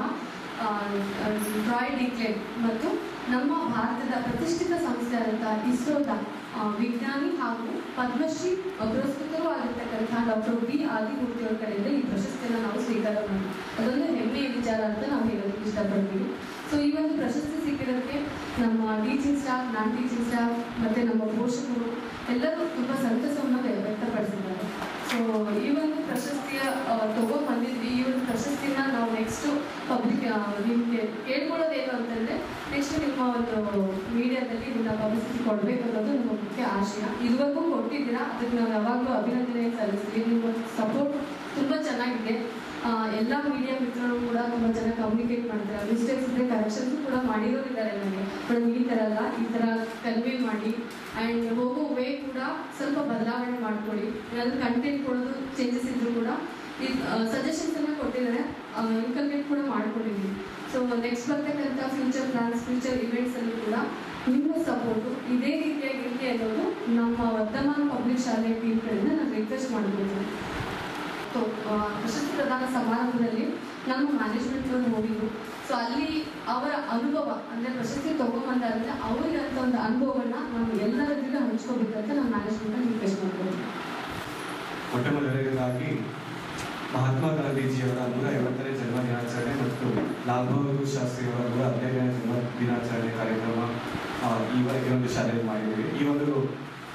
ರಾಯ್ ಡಿಕ್ಲೇನ್ ಮತ್ತು ನಮ್ಮ ಭಾರತದ ಪ್ರತಿಷ್ಠಿತ ಸಂಸ್ಥೆ ಆದಂತಹ ಇಸ್ರೋದ ವಿಜ್ಞಾನಿ ಹಾಗೂ ಪದ್ಮಶ್ರೀ ಪುರಸ್ಕೃತರೂ ಆಗಿರ್ತಕ್ಕಂತಹ ಡಾಕ್ಟರ್ ಬಿ ಆದಿಮೂರ್ತಿ ಅವರ ಕಡೆಯಿಂದ ಈ ಪ್ರಶಸ್ತಿಯನ್ನು ನಾವು ಸ್ವೀಕಾರ ಮಾಡಿ ಅದೊಂದು ಹೆಮ್ಮೆಯ ವಿಚಾರ ಅಂತ ನಾವು ಹೇಳೋದಕ್ಕೆ ಇಷ್ಟಪಡ್ತೀವಿ. ಸೊ ಈ ಒಂದು ಪ್ರಶಸ್ತಿ ಸಿಕ್ಕಿರೋದಕ್ಕೆ ನಮ್ಮ teaching staff, non teaching staff ಮತ್ತು ನಮ್ಮ ಪೋಷಕರು ಎಲ್ಲರೂ ತುಂಬ ಸಂತಸವನ್ನು ವ್ಯಕ್ತಪಡಿಸಿದ್ದಾರೆ. ಸೊ ಈ ಒಂದು ಪ್ರಶಸ್ತಿಯ ತಗೊಂಡ್ಬಂದಿದ್ವಿ. ಈ ಒಂದು ಪ್ರಶಸ್ತಿನ ನಾವು ನೆಕ್ಸ್ಟು ಪಬ್ಲಿಕ್ ನಿಮಗೆ ಕೇಳ್ಕೊಳ್ಳೋದೇನು ಅಂತಂದರೆ ನೆಕ್ಸ್ಟ್ ನಿಮ್ಮ ಒಂದು ಮೀಡಿಯಾದಲ್ಲಿ ಇದನ್ನ ಪಬ್ಲಿಸಿಟಿ ಕೊಡಬೇಕು ಅನ್ನೋದು ನಮ್ಮ ಮುಖ್ಯ ಆಶಯ. ಇದುವರೆಗೂ ಕೊಟ್ಟಿದ್ದೀರಾ, ಅದಕ್ಕೆ ನಾವು ಯಾವಾಗಲೂ ಅಭಿನಂದನೆ ಸಲ್ಲಿಸ್ತೀವಿ. ನಿಮ್ಮ ಸಪೋರ್ಟ್ ತುಂಬ ಚೆನ್ನಾಗಿದೆ. ಎಲ್ಲ ಮೀಡಿಯಾ ಮಿತ್ರರು ಕೂಡ ತುಂಬ ಚೆನ್ನಾಗಿ ಕಮ್ಯುನಿಕೇಟ್ ಮಾಡ್ತಾರೆ. ಮಿಸ್ಟೇಕ್ಸ್ ಇದ್ದರೆ ಕರೆಕ್ಷನ್ಸು ಕೂಡ ಮಾಡಿರೋರಿದ್ದಾರೆ ನನಗೆ, ಮೇಡಮ್ ಈ ಥರ ಅಲ್ಲ, ಈ ಥರ ಕನ್ವೆ ಮಾಡಿ ಆ್ಯಂಡ್ ಹೋಗೋ ವೇ ಕೂಡ ಸ್ವಲ್ಪ ಬದಲಾವಣೆ ಮಾಡ್ಕೊಳ್ಳಿ, ಏನಾದರೂ ಕಂಟೆಂಟ್ ಕೊಡೋದು ಚೇಂಜಸ್ ಇದ್ದರೂ ಕೂಡ ಈ ಸಜೆಷನ್ಸನ್ನು ಕೊಟ್ಟಿದ್ದಾರೆ, ಇನ್ಕಲ್ಕೇಟ್ ಕೂಡ ಮಾಡ್ಕೊಂಡಿದ್ದೀವಿ. ಸೊ ನೆಕ್ಸ್ಟ್ ಬರ್ತಕ್ಕಂಥ ಫ್ಯೂಚರ್ ಪ್ಲಾನ್ಸ್, ಫ್ಯೂಚರ್ ಇವೆಂಟ್ಸಲ್ಲೂ ಕೂಡ ನಿಮ್ಮ ಸಪೋರ್ಟು ಇದೇ ರೀತಿಯಾಗಿರುತ್ತೆ ಅನ್ನೋದು ನಮ್ಮ ವರ್ಧಮಾನ್ ಪಬ್ಲಿಕ್ ಶಾಲೆ ಟೀಮ್ ಕಡೆಯಿಂದ ನಾನು ರಿಕ್ವೆಸ್ಟ್ ಮಾಡ್ಬೋದು. ಸೊ ಪ್ರಶಸ್ತಿ ಪ್ರದಾನ ಸಮಾರಂಭದಲ್ಲಿ ನಮ್ಮ ಮ್ಯಾನೇಜ್ಮೆಂಟ್ನವರು ಹೋಗಿದ್ರು. ಸೊ ಅಲ್ಲಿ ಅವರ ಅನುಭವ ಅಂದರೆ ಪ್ರಶಸ್ತಿ ತೊಗೊಂಬಂದಾದ್ಮೇಲೆ ಅವರಿಗಂತ ಒಂದು ಅನುಭವಗಳನ್ನ ನಾವು ಎಲ್ಲರ ಜೊತೆ ಹಂಚ್ಕೋಬೇಕಂತ ನಮ್ಮ ಮ್ಯಾನೇಜ್ಮೆಂಟನ್ನು ರಿಕ್ವೆಸ್ಟ್ ಮಾಡ್ಬೋದು. ಮೊಟ್ಟಮೊದಲನೇದಾಗಿ ಮಹಾತ್ಮ ಗಾಂಧೀಜಿಯವರ 150ನೇ ಜನ್ಮ ದಿನಾಚರಣೆ ಮತ್ತು ಲಾಲ್ ಬಹದ್ದೂರ್ ಶಾಸ್ತ್ರಿಯವರ 115ನೇ ಜನ್ಮ ದಿನಾಚರಣೆ ಕಾರ್ಯಕ್ರಮ ಈವರೆಗೆ ಒಂದು ಶಾಲೆಯಲ್ಲಿ ಮಾಡಿದ್ದೀವಿ. ಈ ಒಂದು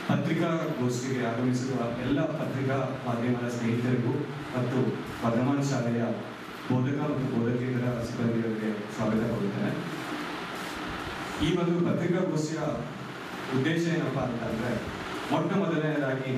ಪತ್ರಿಕಾಗೋಷ್ಠಿಗೆ ಆಗಮಿಸಿರುವ ಎಲ್ಲ ಪತ್ರಿಕಾ ಮಾಧ್ಯಮದ ಸ್ನೇಹಿತರಿಗೂ ಮತ್ತು ವರ್ಧಮಾನ ಶಾಲೆಯ ಬೋಧಕ ಮತ್ತು ಬೋಧಕೇತರ ಸಿಬ್ಬಂದಿಯವರಿಗೆ ಸ್ವಾಗತ ಕೊಡುತ್ತೇನೆ. ಈ ಒಂದು ಪತ್ರಿಕಾಗೋಷ್ಠಿಯ ಉದ್ದೇಶ ಏನಪ್ಪಾ ಅಂತಂದ್ರೆ, ಮೊಟ್ಟ ಮೊದಲನೇದಾಗಿ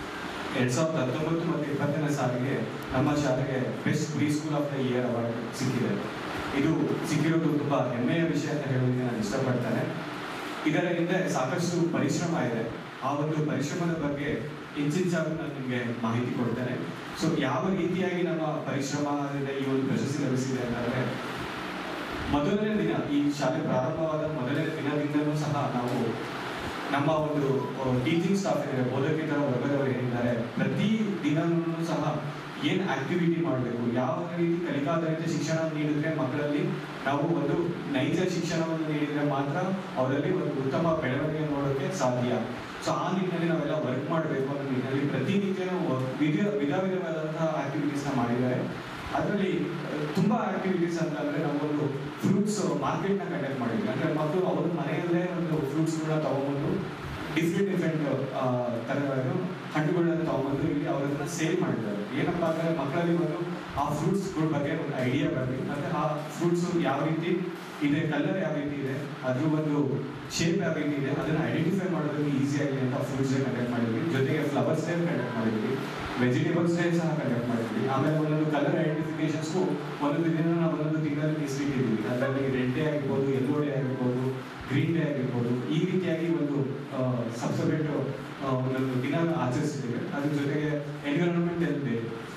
2019 ಮತ್ತು 2020ನೇ ಸಾಲಿಗೆ ನಮ್ಮ ಶಾಲೆಗೆ best pre school of the year award ಸಿಕ್ಕಿದೆ. ಇದು ಸಿಕ್ಕಿರೋದು ತುಂಬಾ ಹೆಮ್ಮೆಯ ವಿಷಯ ಅಂತ ಹೇಳೋದಕ್ಕೆ ನಾನು ಇಷ್ಟಪಡ್ತೇನೆ. ಇದರ ಹಿಂದೆ ಸಾಕಷ್ಟು ಪರಿಶ್ರಮ ಇದೆ. ಆ ಒಂದು ಪರಿಶ್ರಮದ ಬಗ್ಗೆ ಇಂಚಿಂಚಾಗಿ ನಾನು ನಿಮಗೆ ಮಾಹಿತಿ ಕೊಡ್ತೇನೆ. ಸೊ ಯಾವ ರೀತಿಯಾಗಿ ನಮ್ಮ ಪರಿಶ್ರಮದಿಂದ ಈ ಒಂದು ಪ್ರಶಸ್ತಿ ಲಭಿಸಿದೆ ಅಂತಂದ್ರೆ, ಮೊದಲನೇ ದಿನ ಈ ಶಾಲೆ ಪ್ರಾರಂಭವಾದ ಮೊದಲನೇ ದಿನದಿಂದಲೂ ಸಹ ನಾವು ನಮ್ಮ ಒಂದು ಟೀಚಿಂಗ್ ಸ್ಟಾಫ್ ಇದೆ, ಬೋಧಕೇತರ ವರ್ಗದವರು ಏನಿದ್ದಾರೆ, ಪ್ರತಿ ದಿನವೂ ಸಹ ಏನು ಆಕ್ಟಿವಿಟಿ ಮಾಡಬೇಕು, ಯಾವ ರೀತಿ ಕಲಿಕಾಧಾರಿತ ಶಿಕ್ಷಣ ನೀಡಿದ್ರೆ ಮಕ್ಕಳಲ್ಲಿ ನಾವು ಒಂದು ನೈಜ ಶಿಕ್ಷಣವನ್ನು ನೀಡಿದ್ರೆ ಮಾತ್ರ ಅವರಲ್ಲಿ ಒಂದು ಉತ್ತಮ ಬೆಳವಣಿಗೆ ನೋಡೋಕ್ಕೆ ಸಾಧ್ಯ. ಸೊ ಆ ನಿಟ್ಟಿನಲ್ಲಿ ನಾವೆಲ್ಲ ವರ್ಕ್ ಮಾಡಬೇಕು ಅನ್ನೋ ನಿಟ್ಟಿನಲ್ಲಿ ಪ್ರತಿನಿತ್ಯನೂ ವಿಧವಾದಂತಹ ಆಕ್ಟಿವಿಟೀಸ್ನ ಮಾಡಿದ್ದಾರೆ. ಅದರಲ್ಲಿ ತುಂಬಾ ಆಕ್ಟಿವಿಟೀಸ್ ಅಂತಂದ್ರೆ ನಾವೊಂದು ಫ್ರೂಟ್ಸ್ ಮಾರ್ಕೆಟ್ನ ಕಂಡಕ್ಟ್ ಮಾಡಿದ್ವಿ. ಅಂದ್ರೆ ಮಕ್ಕಳು ಅವ್ರ ಮನೆಯಲ್ಲೇ ಒಂದು ಫ್ರೂಟ್ಸ್ಗಳನ್ನ ತಗೊಂಡ್ಬಂದು ಡಿಫ್ರೆಂಟ್ ತರಗಳನ್ನು ಹಣ್ಣುಗಳನ್ನ ತಗೊಂಡ್ಬಂದು ಇಲ್ಲಿ ಅವರನ್ನ ಸೇಲ್ ಮಾಡಿದ್ದಾರೆ. ಏನಪ್ಪಾ ಅಂದ್ರೆ ಮಕ್ಕಳಲ್ಲಿ ಒಂದು ಆ ಫ್ರೂಟ್ಸ್ಗಳ ಬಗ್ಗೆ ಒಂದು ಐಡಿಯಾ ಬರಲಿ, ಮತ್ತೆ ಆ ಫ್ರೂಟ್ಸ್ ಯಾವ ರೀತಿ ಇದೆ, ಕಲರ್ ಯಾವ ರೀತಿ ಇದೆ, ಅದ್ರ ಒಂದು ಶೇಪ್ ಯಾವ ರೀತಿ ಇದೆ, ಅದನ್ನ ಐಡೆಂಟಿಫೈ ಮಾಡೋದಕ್ಕೆ ಈಸಿ ಆಗಲಿ ಅಂತ ಫ್ರೂಟ್ಸ್ ಡೇ ಕಂಡಕ್ಟ್ ಮಾಡಿದ್ವಿ. ಜೊತೆಗೆ ಫ್ಲವರ್ಸ್ ಡೇ ಕಂಡಕ್ಟ್ ಮಾಡಿದ್ವಿ, ವೆಜಿಟೇಬಲ್ಸ್ ಡೇ ಸಹ ಕಂಡಕ್ಟ್ ಮಾಡಿದ್ವಿ. ಆಮೇಲೆ ಒಂದೊಂದು ಕಲರ್ ಐಡೆಂಟಿಫಿಕೇಶನ್ಸ್ಗೂ ಒಂದೊಂದು ದಿನ ನಾವು ಒಂದೊಂದು ತಿಂಗಳಲ್ಲಿ ಮೀಸಲಿಟ್ಟಿದ್ವಿ. ಅದರಲ್ಲಿ ರೆಡ್ ಡೇ ಆಗಿರ್ಬೋದು, ಯೆಲ್ಲೋ ಡೇ ಆಗಿರ್ಬೋದು, ಗ್ರೀನ್ ಡೇ ಆಗಿರ್ಬೋದು, ಈ ರೀತಿಯಾಗಿ ಒಂದು ಸಬ್ಸೆಪರೇಟ್ ಒಂದೊಂದು ದಿನ ಆಚರಿಸಿದ್ದೇವೆ. ಅದ್ರ ಜೊತೆಗೆ ಎನ್ವಿರಾನ್ಮೆಂಟ್ ಡೇ,